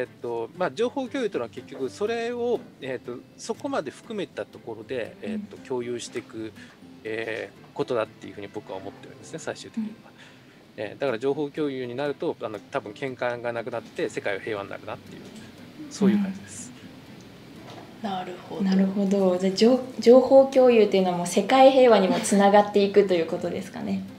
で、情報共有というのは結局それを、そこまで含めたところで、共有していく、ことだっていうふうに僕は思ってるんですね、最終的には。だから情報共有になると多分喧嘩がなくなって世界は平和になるなっていう、そういう感じです。 なるほど。じゃあ情報共有っていうのはもう世界平和にもつながっていくということですかね。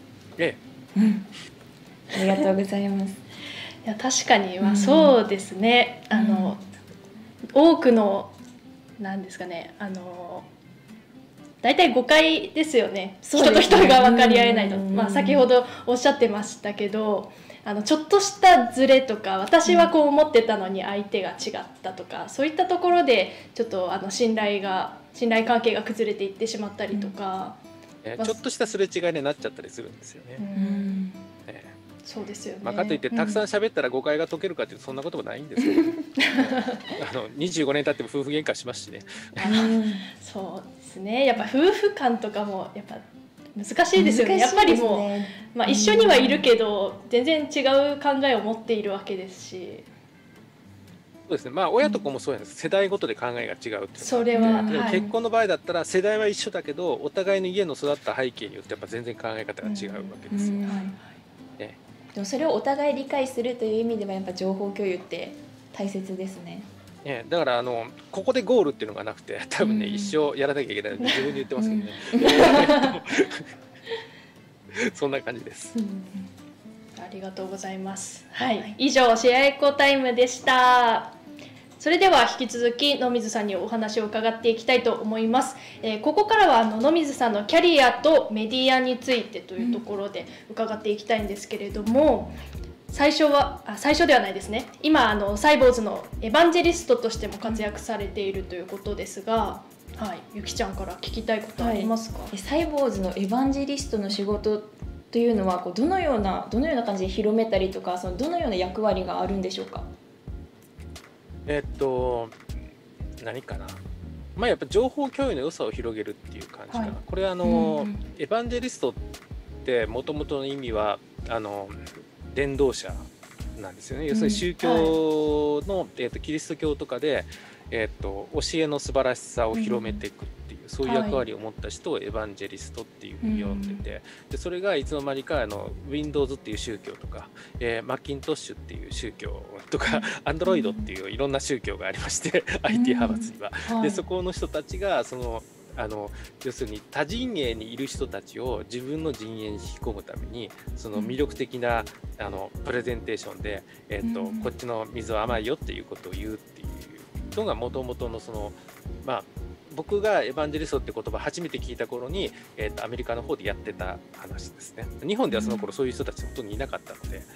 ありがとうございます。 いや確かにそうですね。多くのなんですかね、大体誤解ですよね。人と人が分かり合えないと、先ほどおっしゃってましたけど、ちょっとしたズレとか、私はこう思ってたのに相手が違ったとか、そういったところでちょっと信頼関係が崩れていってしまったりとか、 ちょっとしたすれ違いになっちゃったりするんですよね。 そうですよね。 かといってたくさん喋ったら誤解が解けるかっていうとそんなこともないんですけど、25年経っても夫婦喧嘩しますしね。 そうですね。やっぱ夫婦間とかもやっぱ難しいですよね。やっぱりもう、一緒にはいるけど全然違う考えを持っているわけですし。 そうですね。親と子もそうなんです。世代ごとで考えが違うっていう。 それは、 結婚の場合だったら世代は一緒だけど、お互いの家の育った背景によってやっぱ全然考え方が違うわけですよ。 でもそれをお互い理解するという意味ではやっぱ情報共有って大切ですね。 だからここでゴールっていうのがなくて、多分ね、一生やらなきゃいけないって自分で言ってますけどね。 そんな感じです。 ありがとうございます。はい、以上シェアエコタイムでした。それでは引き続き野水さんにお話を伺っていきたいと思います。ここからは野水さんのキャリアとメディアについてというところで伺っていきたいんですけれども、最初ではないですね。今サイボーズのエヴァンジェリストとしても活躍されているということですが、はい、ゆきちゃんから聞きたいことありますか？ サイボーズのエヴァンジェリストの仕事というのはどのような感じで広めたりとか、どのような役割があるんでしょうか？ 何かな、やっぱ情報共有の良さを広げるっていう感じかな、これエヴァンジェリストってもともとの意味は伝道者なんですよね。要するに宗教の、キリスト教とかで、教えの素晴らしさを広めていくっていう、そういう役割を持った人をエヴァンジェリストっていうふうに呼んでて、でそれがいつの間にかWindows っていう宗教とか、マッキントッシュっていう宗教とか、Android っていういろんな宗教がありまして、IT 派閥には。でそこの人たちが要するに多陣営にいる人たちを自分の陣営に引き込むために、その魅力的なプレゼンテーションで、こっちの水は甘いよっていうことを言うっていうのがもともとの僕がエヴァンジェリストって言葉初めて聞いた頃に、アメリカの方でやってた話ですね。日本ではその頃そういう人たちほとんどいなかったので、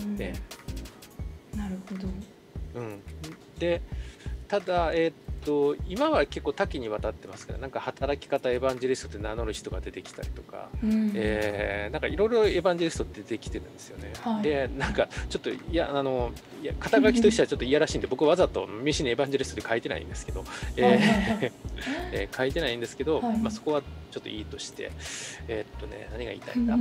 なるほど。 でただ、今は結構多岐にわたってますから、なんか働き方エヴァンジェリストって名乗る人が出てきたりとか、なんかいろいろエヴァンジェリストって出てきてるんですよね。でなんかちょっと肩書きとしてはちょっといやらしいんで、僕はわざと名刺にエヴァンジェリストで書いてないんですけど、書いてないんですけど、そこはちょっといいとして、何が言いたいんだ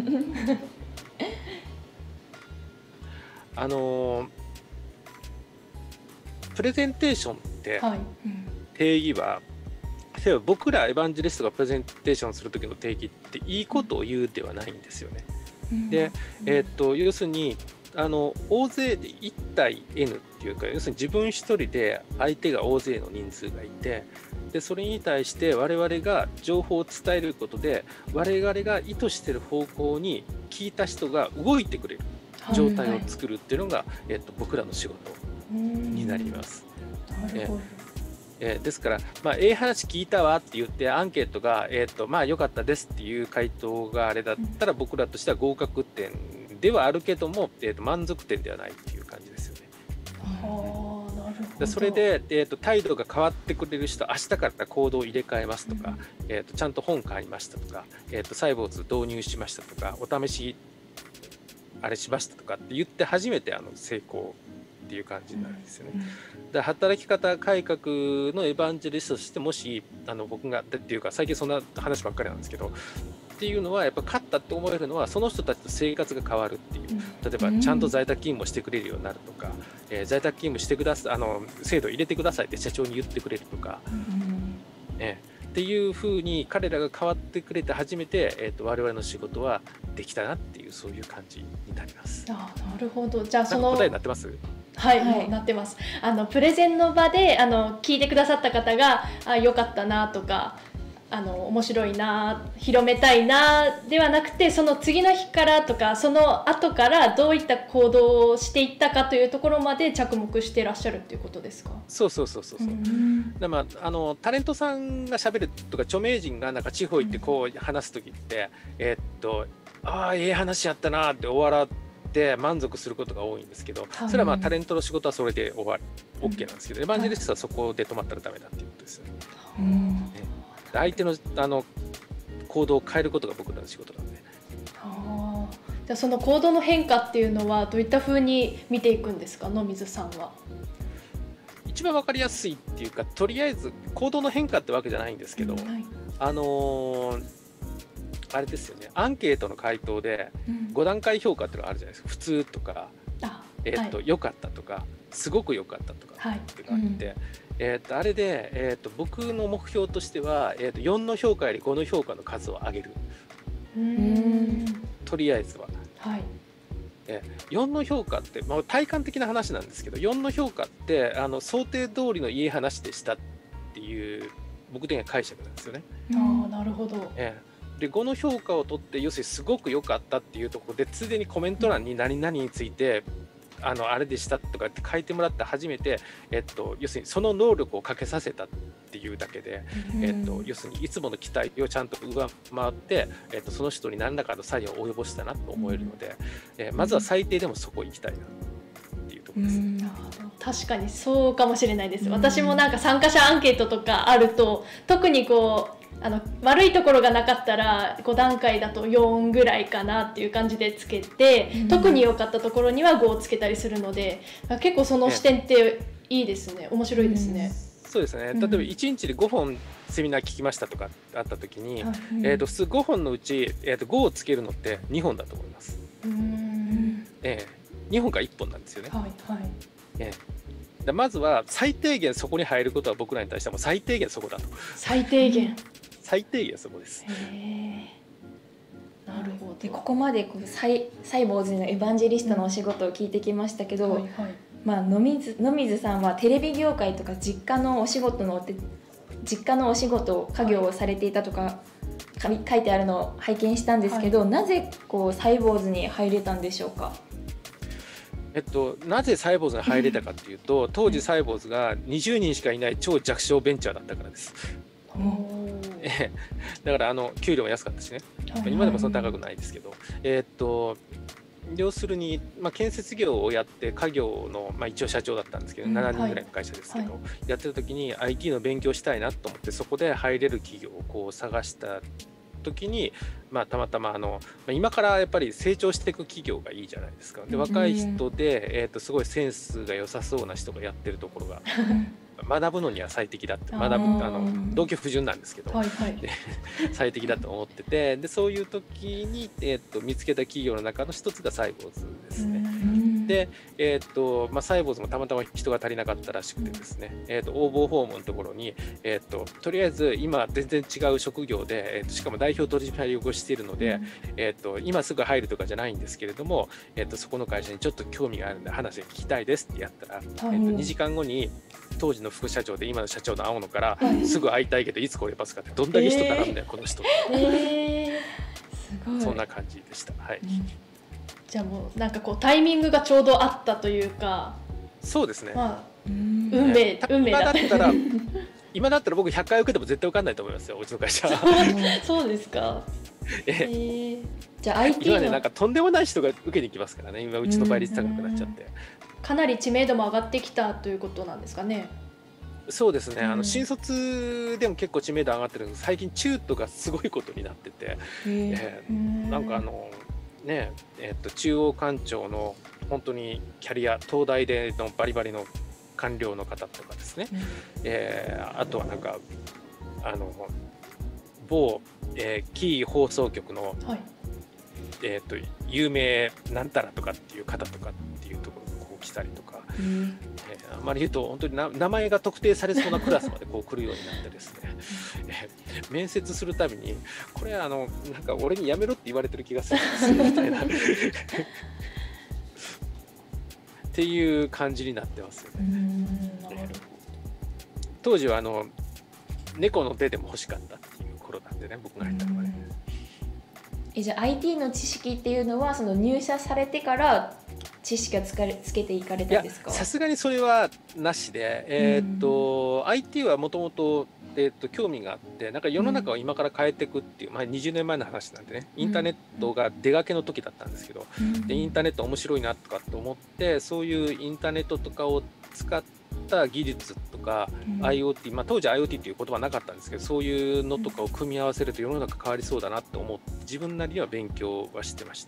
プレゼンテーションって定義は、例えば僕らエヴァンジェリストがプレゼンテーションする時の定義っていいことを言うではないんですよね。で、要するに大勢で1対 N っていうか、要するに自分一人で相手が大勢の人数がいて、でそれに対して我々が情報を伝えることで、我々が意図している方向に聞いた人が動いてくれる状態を作るっていうのが、僕らの仕事になります。ですから、話聞いたわって言ってアンケートが、良かったですっていう回答があれだったら、僕らとしては合格点ではあるけども、満足点ではないっていう感じですよね。でそれで、態度が変わってくれる人、明日から行動を入れ替えますとか、ちゃんと本買いましたとか、サイボーズ導入しましたとか、お試しあれしましたとかって言って初めて成功っていう感じになるんですよね。だから働き方改革のエヴァンジェリストとして、もし僕がっていうか、最近そんな話ばっかりなんですけど、っていうのはやっぱ勝ったって思えるのは、その人たちと生活が変わるっていう。例えばちゃんと在宅勤務をしてくれるようになるとか、在宅勤務してください、制度入れてくださいって社長に言ってくれるとか、っていうふうに彼らが変わってくれて初めて、我々の仕事はできたなっていう、そういう感じになります。 なるほど。じゃあ答えになってます？ はい、もうなってます。プレゼンの場で聞いてくださった方が良かったなとか、面白いな、広めたいなではなくて、その次の日からとかその後からどういった行動をしていったかというところまで着目していらっしゃるっていうことですか？そう。 タレントさんがしゃべるとか、著名人がなんか地方行ってこう話す時って、話やったなって終わらって満足することが多いんですけど、それはタレントの仕事はそれで終わり OK なんですけど、エヴァンジェリストはそこで止まったらダメだっていうことですよね。相手の行動を変えることが僕らの仕事なんで。 じゃあその行動の変化っていうのはどういったふうに見ていくんですか、野水さんは？ 一番分かりやすいっていうか、とりあえず行動の変化ってわけじゃないんですけど、あれですよね、アンケートの回答で5段階評価っていうのがあるじゃないですか。普通とか、良かったとか、すごく良かったとかっていうのがあって、あれで、僕の目標としては、4の評価より5の評価の数を上げる。とりあえずは。4の評価って、体感的な話なんですけど、4の評価って想定通りのいい話でしたっていう僕的な解釈なんですよね。 なるほど。 で5の評価を取って、要するにすごく良かったっていうところで、ついでにコメント欄に何々についてあれでしたとかって書いてもらって初めて、要するにその能力をかけさせたっていうだけで、要するにいつもの期待をちゃんと上回って、その人に何らかの作用を及ぼしたなと思えるので、まずは最低でもそこ行きたいなっていうところです。 確かにそうかもしれないです。私もなんか参加者アンケートとかあると、特に悪いところがなかったら5段階だと4ぐらいかなっていう感じでつけて、特に良かったところには5をつけたりするので、結構その視点っていいですね。面白いですね。 そうですね。例えば1日で5本セミナー聞きましたとかあった時に、普通5本のうち、5をつけるのって2本だと思います。2本か1本なんですよね。まずは最低限そこに入ることは、僕らに対してはもう最低限そこだと。 最低限そこです。 なるほど。 でここまでサイボーズのエヴァンジェリストのお仕事を聞いてきましたけど、野水さんはテレビ業界とか実家のお仕事家業をされていたとか書いてあるのを拝見したんですけど、なぜサイボーズに入れたんでしょうか？ なぜサイボーズに入れたかっていうと、当時サイボーズが20人しかいない超弱小ベンチャーだったからです。だから給料も安かったしね、今でもそんな高くないですけど、要するに、建設業をやって家業の、一応社長だったんですけど、7人ぐらいの会社ですけど、やってる時に IT の勉強したいなと思って、そこで入れる企業を探した時に、たまたま今からやっぱり成長していく企業がいいじゃないですか。で若い人で、すごいセンスが良さそうな人がやってるところが学ぶのには最適だって、同居不純なんですけど、最適だと思ってて、でそういう時に、見つけた企業の中の一つがサイボーズですね。で、サイボーズもたまたま人が足りなかったらしくてですね、応募フォームのところに、とりあえず今全然違う職業で、しかも代表取締役をしているので、今すぐ入るとかじゃないんですけれども、そこの会社にちょっと興味があるんで話を聞きたいですってやったら、2時間後に当時の副社長で今の社長の青野から、すぐ会いたいけどいつ来れますかって、どんだけ人並んだよ、この人。 すごい。 そんな感じでした。 じゃあもうなんかタイミングがちょうどあったというか。 そうですね。 運命だった今だったら僕100回受けても絶対受かんないと思いますよ、うちの会社。 そうですか。 じゃあ IT 今ね、なんかとんでもない人が受けに来ますからね、今うちの倍率高くなっちゃって。 かなり知名度も上がってきたということなんですかね。 そうですね、新卒でも結構知名度上がってるんですけど、最近中途がすごいことになってて、なんか中央官庁の本当にキャリア、東大でのバリバリの官僚の方とかですね、あとはなんか某、キー放送局の、有名なんたらとかっていう方とかっていうところが来たりとか、あまり言うと本当に名前が特定されそうなクラスまで来るようになってですね、面接するたびにこれなんか俺に辞めろって言われてる気がするんですよみたいなっていう感じになってますよね。当時は猫の手でも欲しかったっていう頃なんでね、僕が入ったのはね。 じゃあ IT の知識っていうのはその入社されてから知識をつけていかれたんですか？ さすがにそれはなしで、IT はもともと興味があって、なんか世の中を今から変えていくっていう、20年前の話なんでね、インターネットが出がけの時だったんですけど、でインターネット面白いなとかって思って、そういうインターネットとかを使った技術とか、IoT、当時 IoT っていう言葉なかったんですけど、そういうのとかを組み合わせると世の中変わりそうだなって思って、自分なりには勉強はしてました。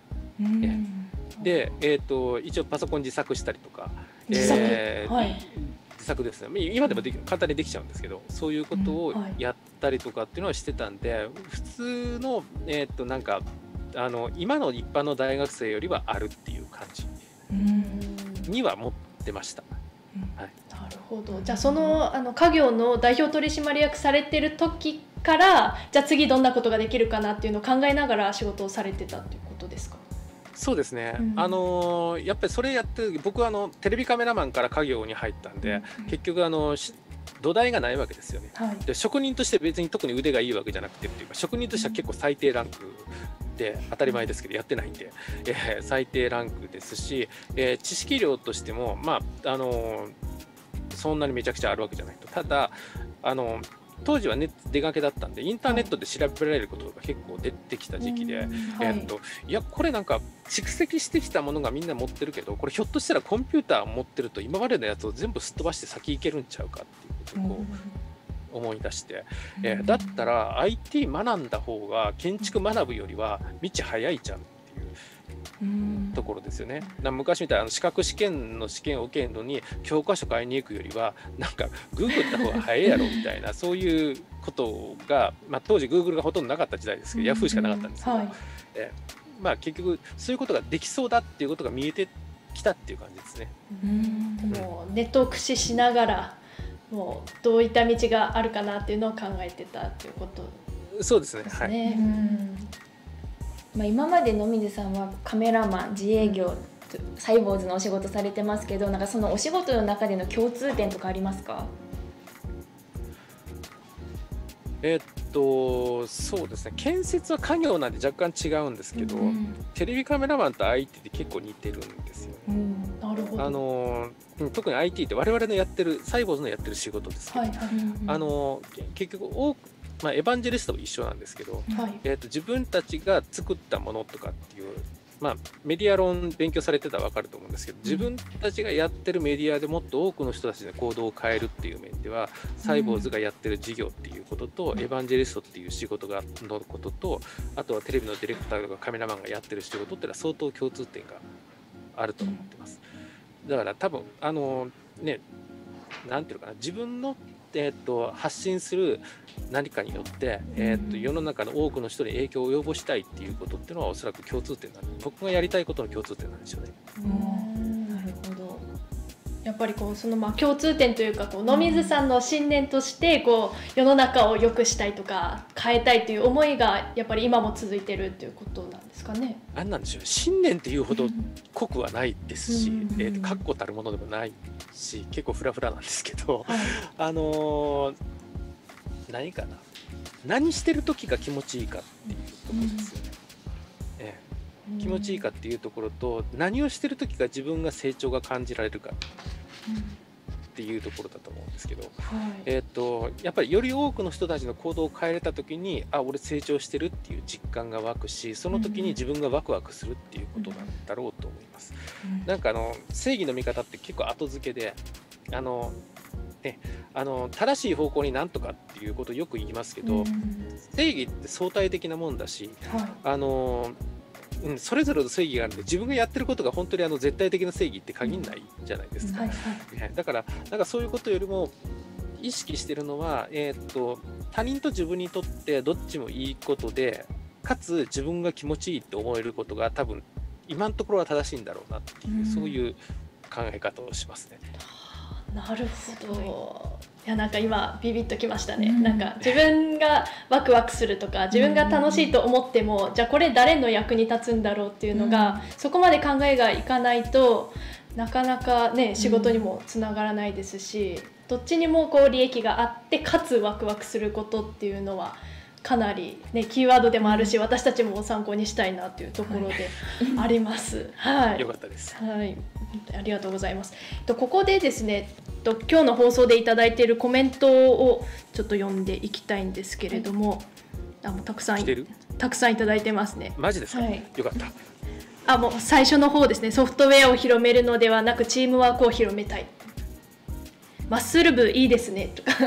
で、一応パソコン自作したりとか、自作ですね、今でも簡単にできちゃうんですけど、そういうことをやったりとかっていうのはしてたんで、普通の、なんか今の一般の大学生よりはあるっていう感じには持ってました。なるほど。じゃあその家業の代表取締役されてる時から、じゃあ次どんなことができるかなっていうのを考えながら仕事をされてたっていうことですか？ そうですね、やっぱりそれやって、僕はテレビカメラマンから家業に入ったんで、結局ど土台がないわけですよね。 はい。 で職人として別に特に腕がいいわけじゃなくてっていうか、職人としては結構最低ランクで当たり前ですけどやってないんで、最低ランクですし、知識量としてもそんなにめちゃくちゃあるわけじゃないと。ただ当時は出がけだったんで、インターネットで調べられることが結構出てきた時期で、いやこれなんか蓄積してきたものがみんな持ってるけど、これひょっとしたらコンピューター持ってると今までのやつを全部すっ飛ばして先行けるんちゃうかっていうことをこう思い出して、だったら IT 学んだ方が建築学ぶよりは道早いじゃんっていうところですよね。昔みたいな資格試験の試験を受けるのに教科書買いに行くよりはなんかググった方が早いやろみたいなそういうことが、当時 Google がほとんどなかった時代ですけど、Yahoo しかなかったんですけど、結局そういうことができそうだっていうことが見えてきたっていう感じですね。 もうネットを駆使しながらもうどういった道があるかなっていうのを考えてたっていうことですね。 そうですね。はい。 今まで野水さんはカメラマン、自営業、サイボーズのお仕事されてますけど、なんかそのお仕事の中での共通点とかありますか？ そうですね、建設は家業なんで若干違うんですけど、テレビカメラマンと IT って結構似てるんですよね。 なるほど。 特に IT って我々のやってるサイボーズのやってる仕事ですけど、結局多くエヴァンジェリストも一緒なんですけど、自分たちが作ったものとかっていう、メディア論勉強されてたら分かると思うんですけど、自分たちがやってるメディアでもっと多くの人たちの行動を変えるっていう面では、サイボーズがやってる事業っていうことと、エヴァンジェリストっていう仕事のことと、あとはテレビのディレクターとかカメラマンがやってる仕事っていうのは相当共通点があると思ってます。だから多分なんていうのかな、自分の発信する何かによって、世の中の多くの人に影響を及ぼしたいっていうことっていうのはおそらく共通点なんで、僕がやりたいことの共通点なんでしょうね。 なるほど。 やっぱりその共通点というか野水さんの信念として世の中を良くしたいとか変えたいという思いがやっぱり今も続いてるっていうことなんですかね。 なんなんでしょう、信念っていうほど濃くはないですし、確固たるものでもないし、結構フラフラなんですけど、何かな、何してる時が気持ちいいかっていうところですよね。気持ちいいかっていうところと、何をしてる時が自分が成長が感じられるかっていうところだと思うんですけど、やっぱりより多くの人たちの行動を変えれた時に、俺成長してるっていう実感が湧くし、その時に自分がワクワクするっていうことなんだろうと思います。なんか正義の味方って結構後付けで正しい方向になんとかっていうことをよく言いますけど、正義って相対的なもんだし、それぞれの正義があるんで、自分がやってることが本当に絶対的な正義って限らないじゃないですか。だからなんかそういうことよりも意識してるのは、他人と自分にとってどっちもいいことで、かつ自分が気持ちいいって思えることが多分今のところは正しいんだろうなっていう、そういう考え方をしますね。 なるほど。いやなんか今ビビッときましたね。なんか自分がワクワクするとか自分が楽しいと思っても、じゃあこれ誰の役に立つんだろうっていうのが、そこまで考えがいかないとなかなかね仕事にもつながらないですし、どっちにも利益があってかつワクワクすることっていうのはかなりキーワードでもあるし、私たちも参考にしたいなというところであります。 よかったです。 ありがとうございます。ここでですね、今日の放送でいただいているコメントをちょっと読んでいきたいんですけれども、もうたくさんいただいてますね。 マジですか？よかった。 もう最初の方ですね。ソフトウェアを広めるのではなくチームワークを広めたい。マッスル部いいですねとか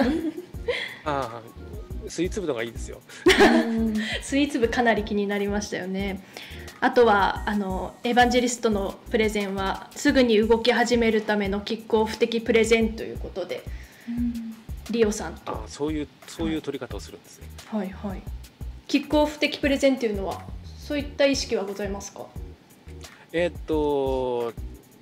スイーツ部の方がいいですよスイーツ部かなり気になりましたよね。あとはエヴァンジェリストのプレゼンはすぐに動き始めるためのキックオフ的プレゼンということで、リオさんとそういう取り方をするんですね。 キックオフ的プレゼンというのはそういった意識はございますか？ ど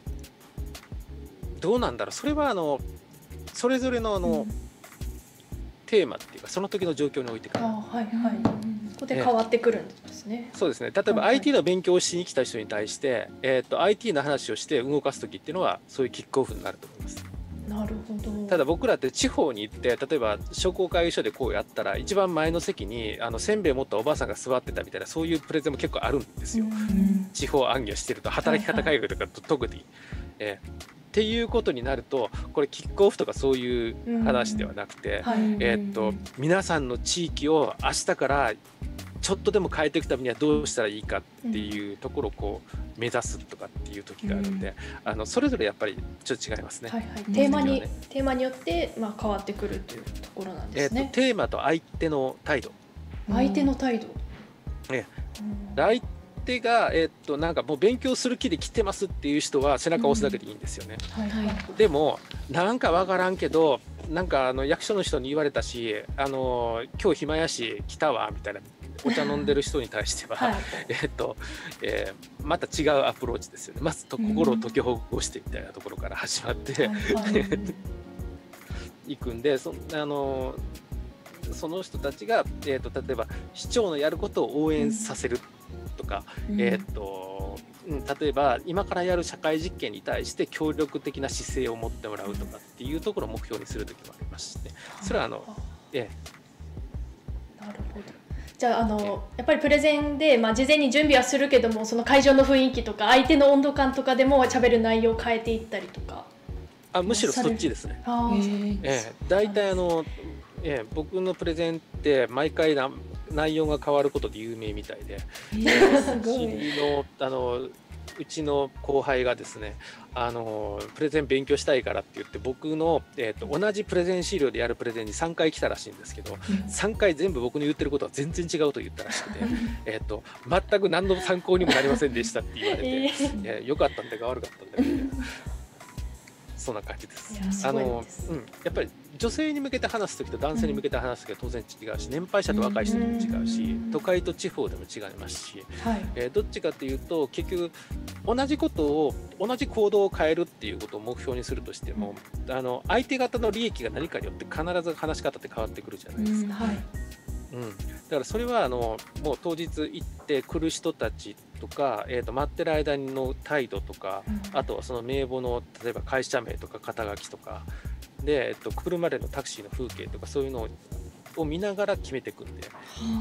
うなんだろう、それはそれぞれのテーマっていうかその時の状況においてからここで変わってくるんですね。 そうですね。例えば IT の勉強をしに来た人に対して、IT の話をして動かす時っていうのはそういうキックオフになると思います。 ななるほど。 ただ僕らって地方に行って例えば商工会議所でこうやったら一番前の席にせんべい持ったおばあさんが座ってたみたいなそういうプレゼンも結構あるんですよ。地方暗記をしてると働き方改革とか特に、っていうことになるとこれキックオフとかそういう話ではなくて、皆さんの地域を明日からちょっとでも変えていくためにはどうしたらいいかっていうところをこう目指すとかっていう時があるんで、それぞれやっぱりちょっと違いますね。 テーマによって、変わってくるというところなんですね。 テーマと相手の態度。 相手の態度。 相手が、なんかもう勉強する気で来てますっていう人は背中を押すだけでいいんですよね。でもなんかわからんけどなんか役所の人に言われたし今日暇やし来たわみたいなお茶飲んでる人に対しては、また違うアプローチですよね。まず心を解きほぐしてみたいなところから始まっていくんでその人たちが、例えば市長のやることを応援させるとか、例えば今からやる社会実験に対して協力的な姿勢を持ってもらうとかっていうところを目標にする時もありますしね。それはなるほど。 じゃあやっぱりプレゼンで、事前に準備はするけどもその会場の雰囲気とか相手の温度感とかでも喋る内容を変えていったりとか。 むしろそっちですね。大体僕のプレゼンって毎回内容が変わることで有名みたいで、うちの後輩がですねプレゼン勉強したいからって言って僕の、同じプレゼン資料でやるプレゼンに3回来たらしいんですけど、3回全部僕の言ってることは全然違うと言ったらしくて全く何の参考にもなりませんでしたって言われて、良かったんだか悪かったんだかみたいなそんな感じです。やっぱり女性に向けて話すときと男性に向けて話すときは当然違うし、年配者と若い人にも違うし、都会と地方でも違いますし、どっちかというと結局同じ行動を変えるっていうことを目標にするとしても、相手方の利益が何かによって必ず話し方って変わってくるじゃないですか。だからそれはもう当日行ってくる人たちとか、待ってる間の態度とか、あとはその名簿の例えば会社名とか肩書きとかで、来るまでのタクシーの風景とかそういうのを見ながら決めていくんで、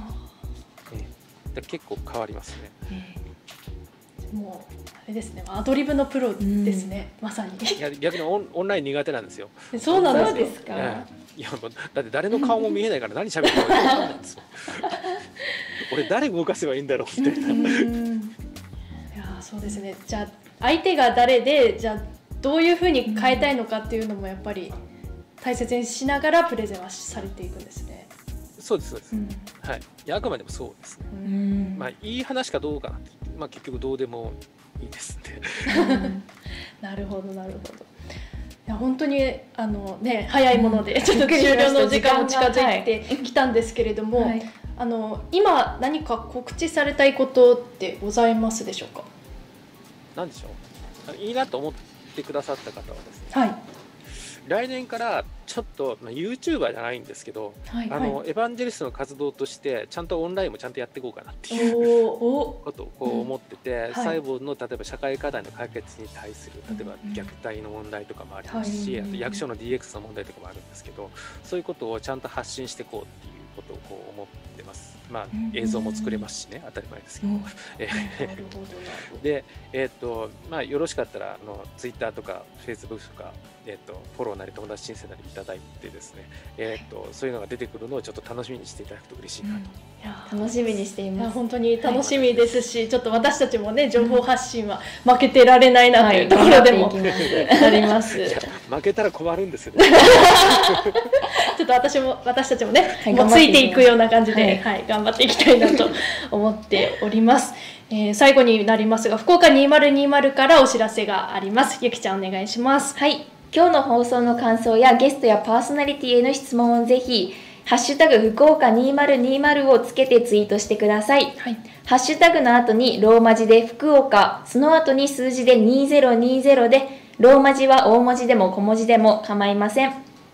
結構変わりますね。 もうあれですね、アドリブのプロですね、まさに。 いや逆にオンライン苦手なんですよ。 そうなんですか。 いやもうだって誰の顔も見えないから何喋ってるか分かんないんですよ。俺誰動かせばいいんだろうみたいな。いやそうですね。じゃあ相手が誰でじゃあどういうふうに変えたいのかっていうのもやっぱり大切にしながらプレゼンはされていくんですね。 そうですそうです。はい。いやあくまでもそうですね。いい話かどうかなんて、結局どうでもいいですね。 なるほどなるほど。いや本当に早いものでちょっと終了の時間も近づいてきたんですけれども、今何か告知されたいことってございますでしょうか。 なんでしょう。いいなと思ってくださった方はですね。来年からちょっと、YouTuber じゃないんですけど、エヴァンジェリストの活動としてちゃんとオンラインもちゃんとやっていこうかなっていうことをこう思ってて、最後の例えば社会課題の解決に対する例えば虐待の問題とかもありますし、あと役所の DX の問題とかもあるんですけど、そういうことをちゃんと発信していこうっていうことをこう思ってます。映像も作れますしね、当たり前ですけど。で、よろしかったらTwitter とか Facebook とか、フォローなり友達申請なりいただいてですね、そういうのが出てくるのをちょっと楽しみにしていただくと嬉しいなと。 楽しみにしています。 本当に楽しみですし、ちょっと私たちもね情報発信は負けてられないなというところでもあります。 負けたら困るんですよ。 ちょっと私たちもね、もうついていくような感じで、頑張っていきたいなと思っております。最後になりますが、福岡2020からお知らせがあります。ゆきちゃんお願いします。 今日の放送の感想やゲストやパーソナリティへの質問をぜひハッシュタグ福岡2020をつけてツイートしてください。ハッシュタグの後にローマ字で福岡、その後に数字で2020で、ローマ字は大文字でも小文字でも構いません。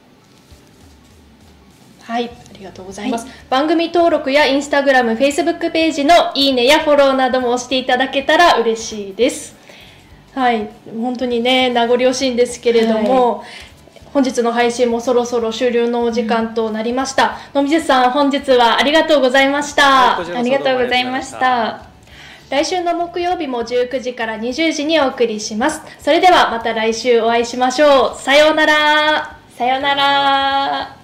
ありがとうございます。番組登録やインスタグラム、フェイスブックページのいいねやフォローなども押していただけたら嬉しいです。本当にね名残惜しいんですけれども、 本日の配信もそろそろ終了のお時間となりました。野水さん、本日はありがとうございました。 はい、 ありがとうございました。 来週の木曜日も19時から20時にお送りします。それではまた来週お会いしましょう。さようなら。 さようなら。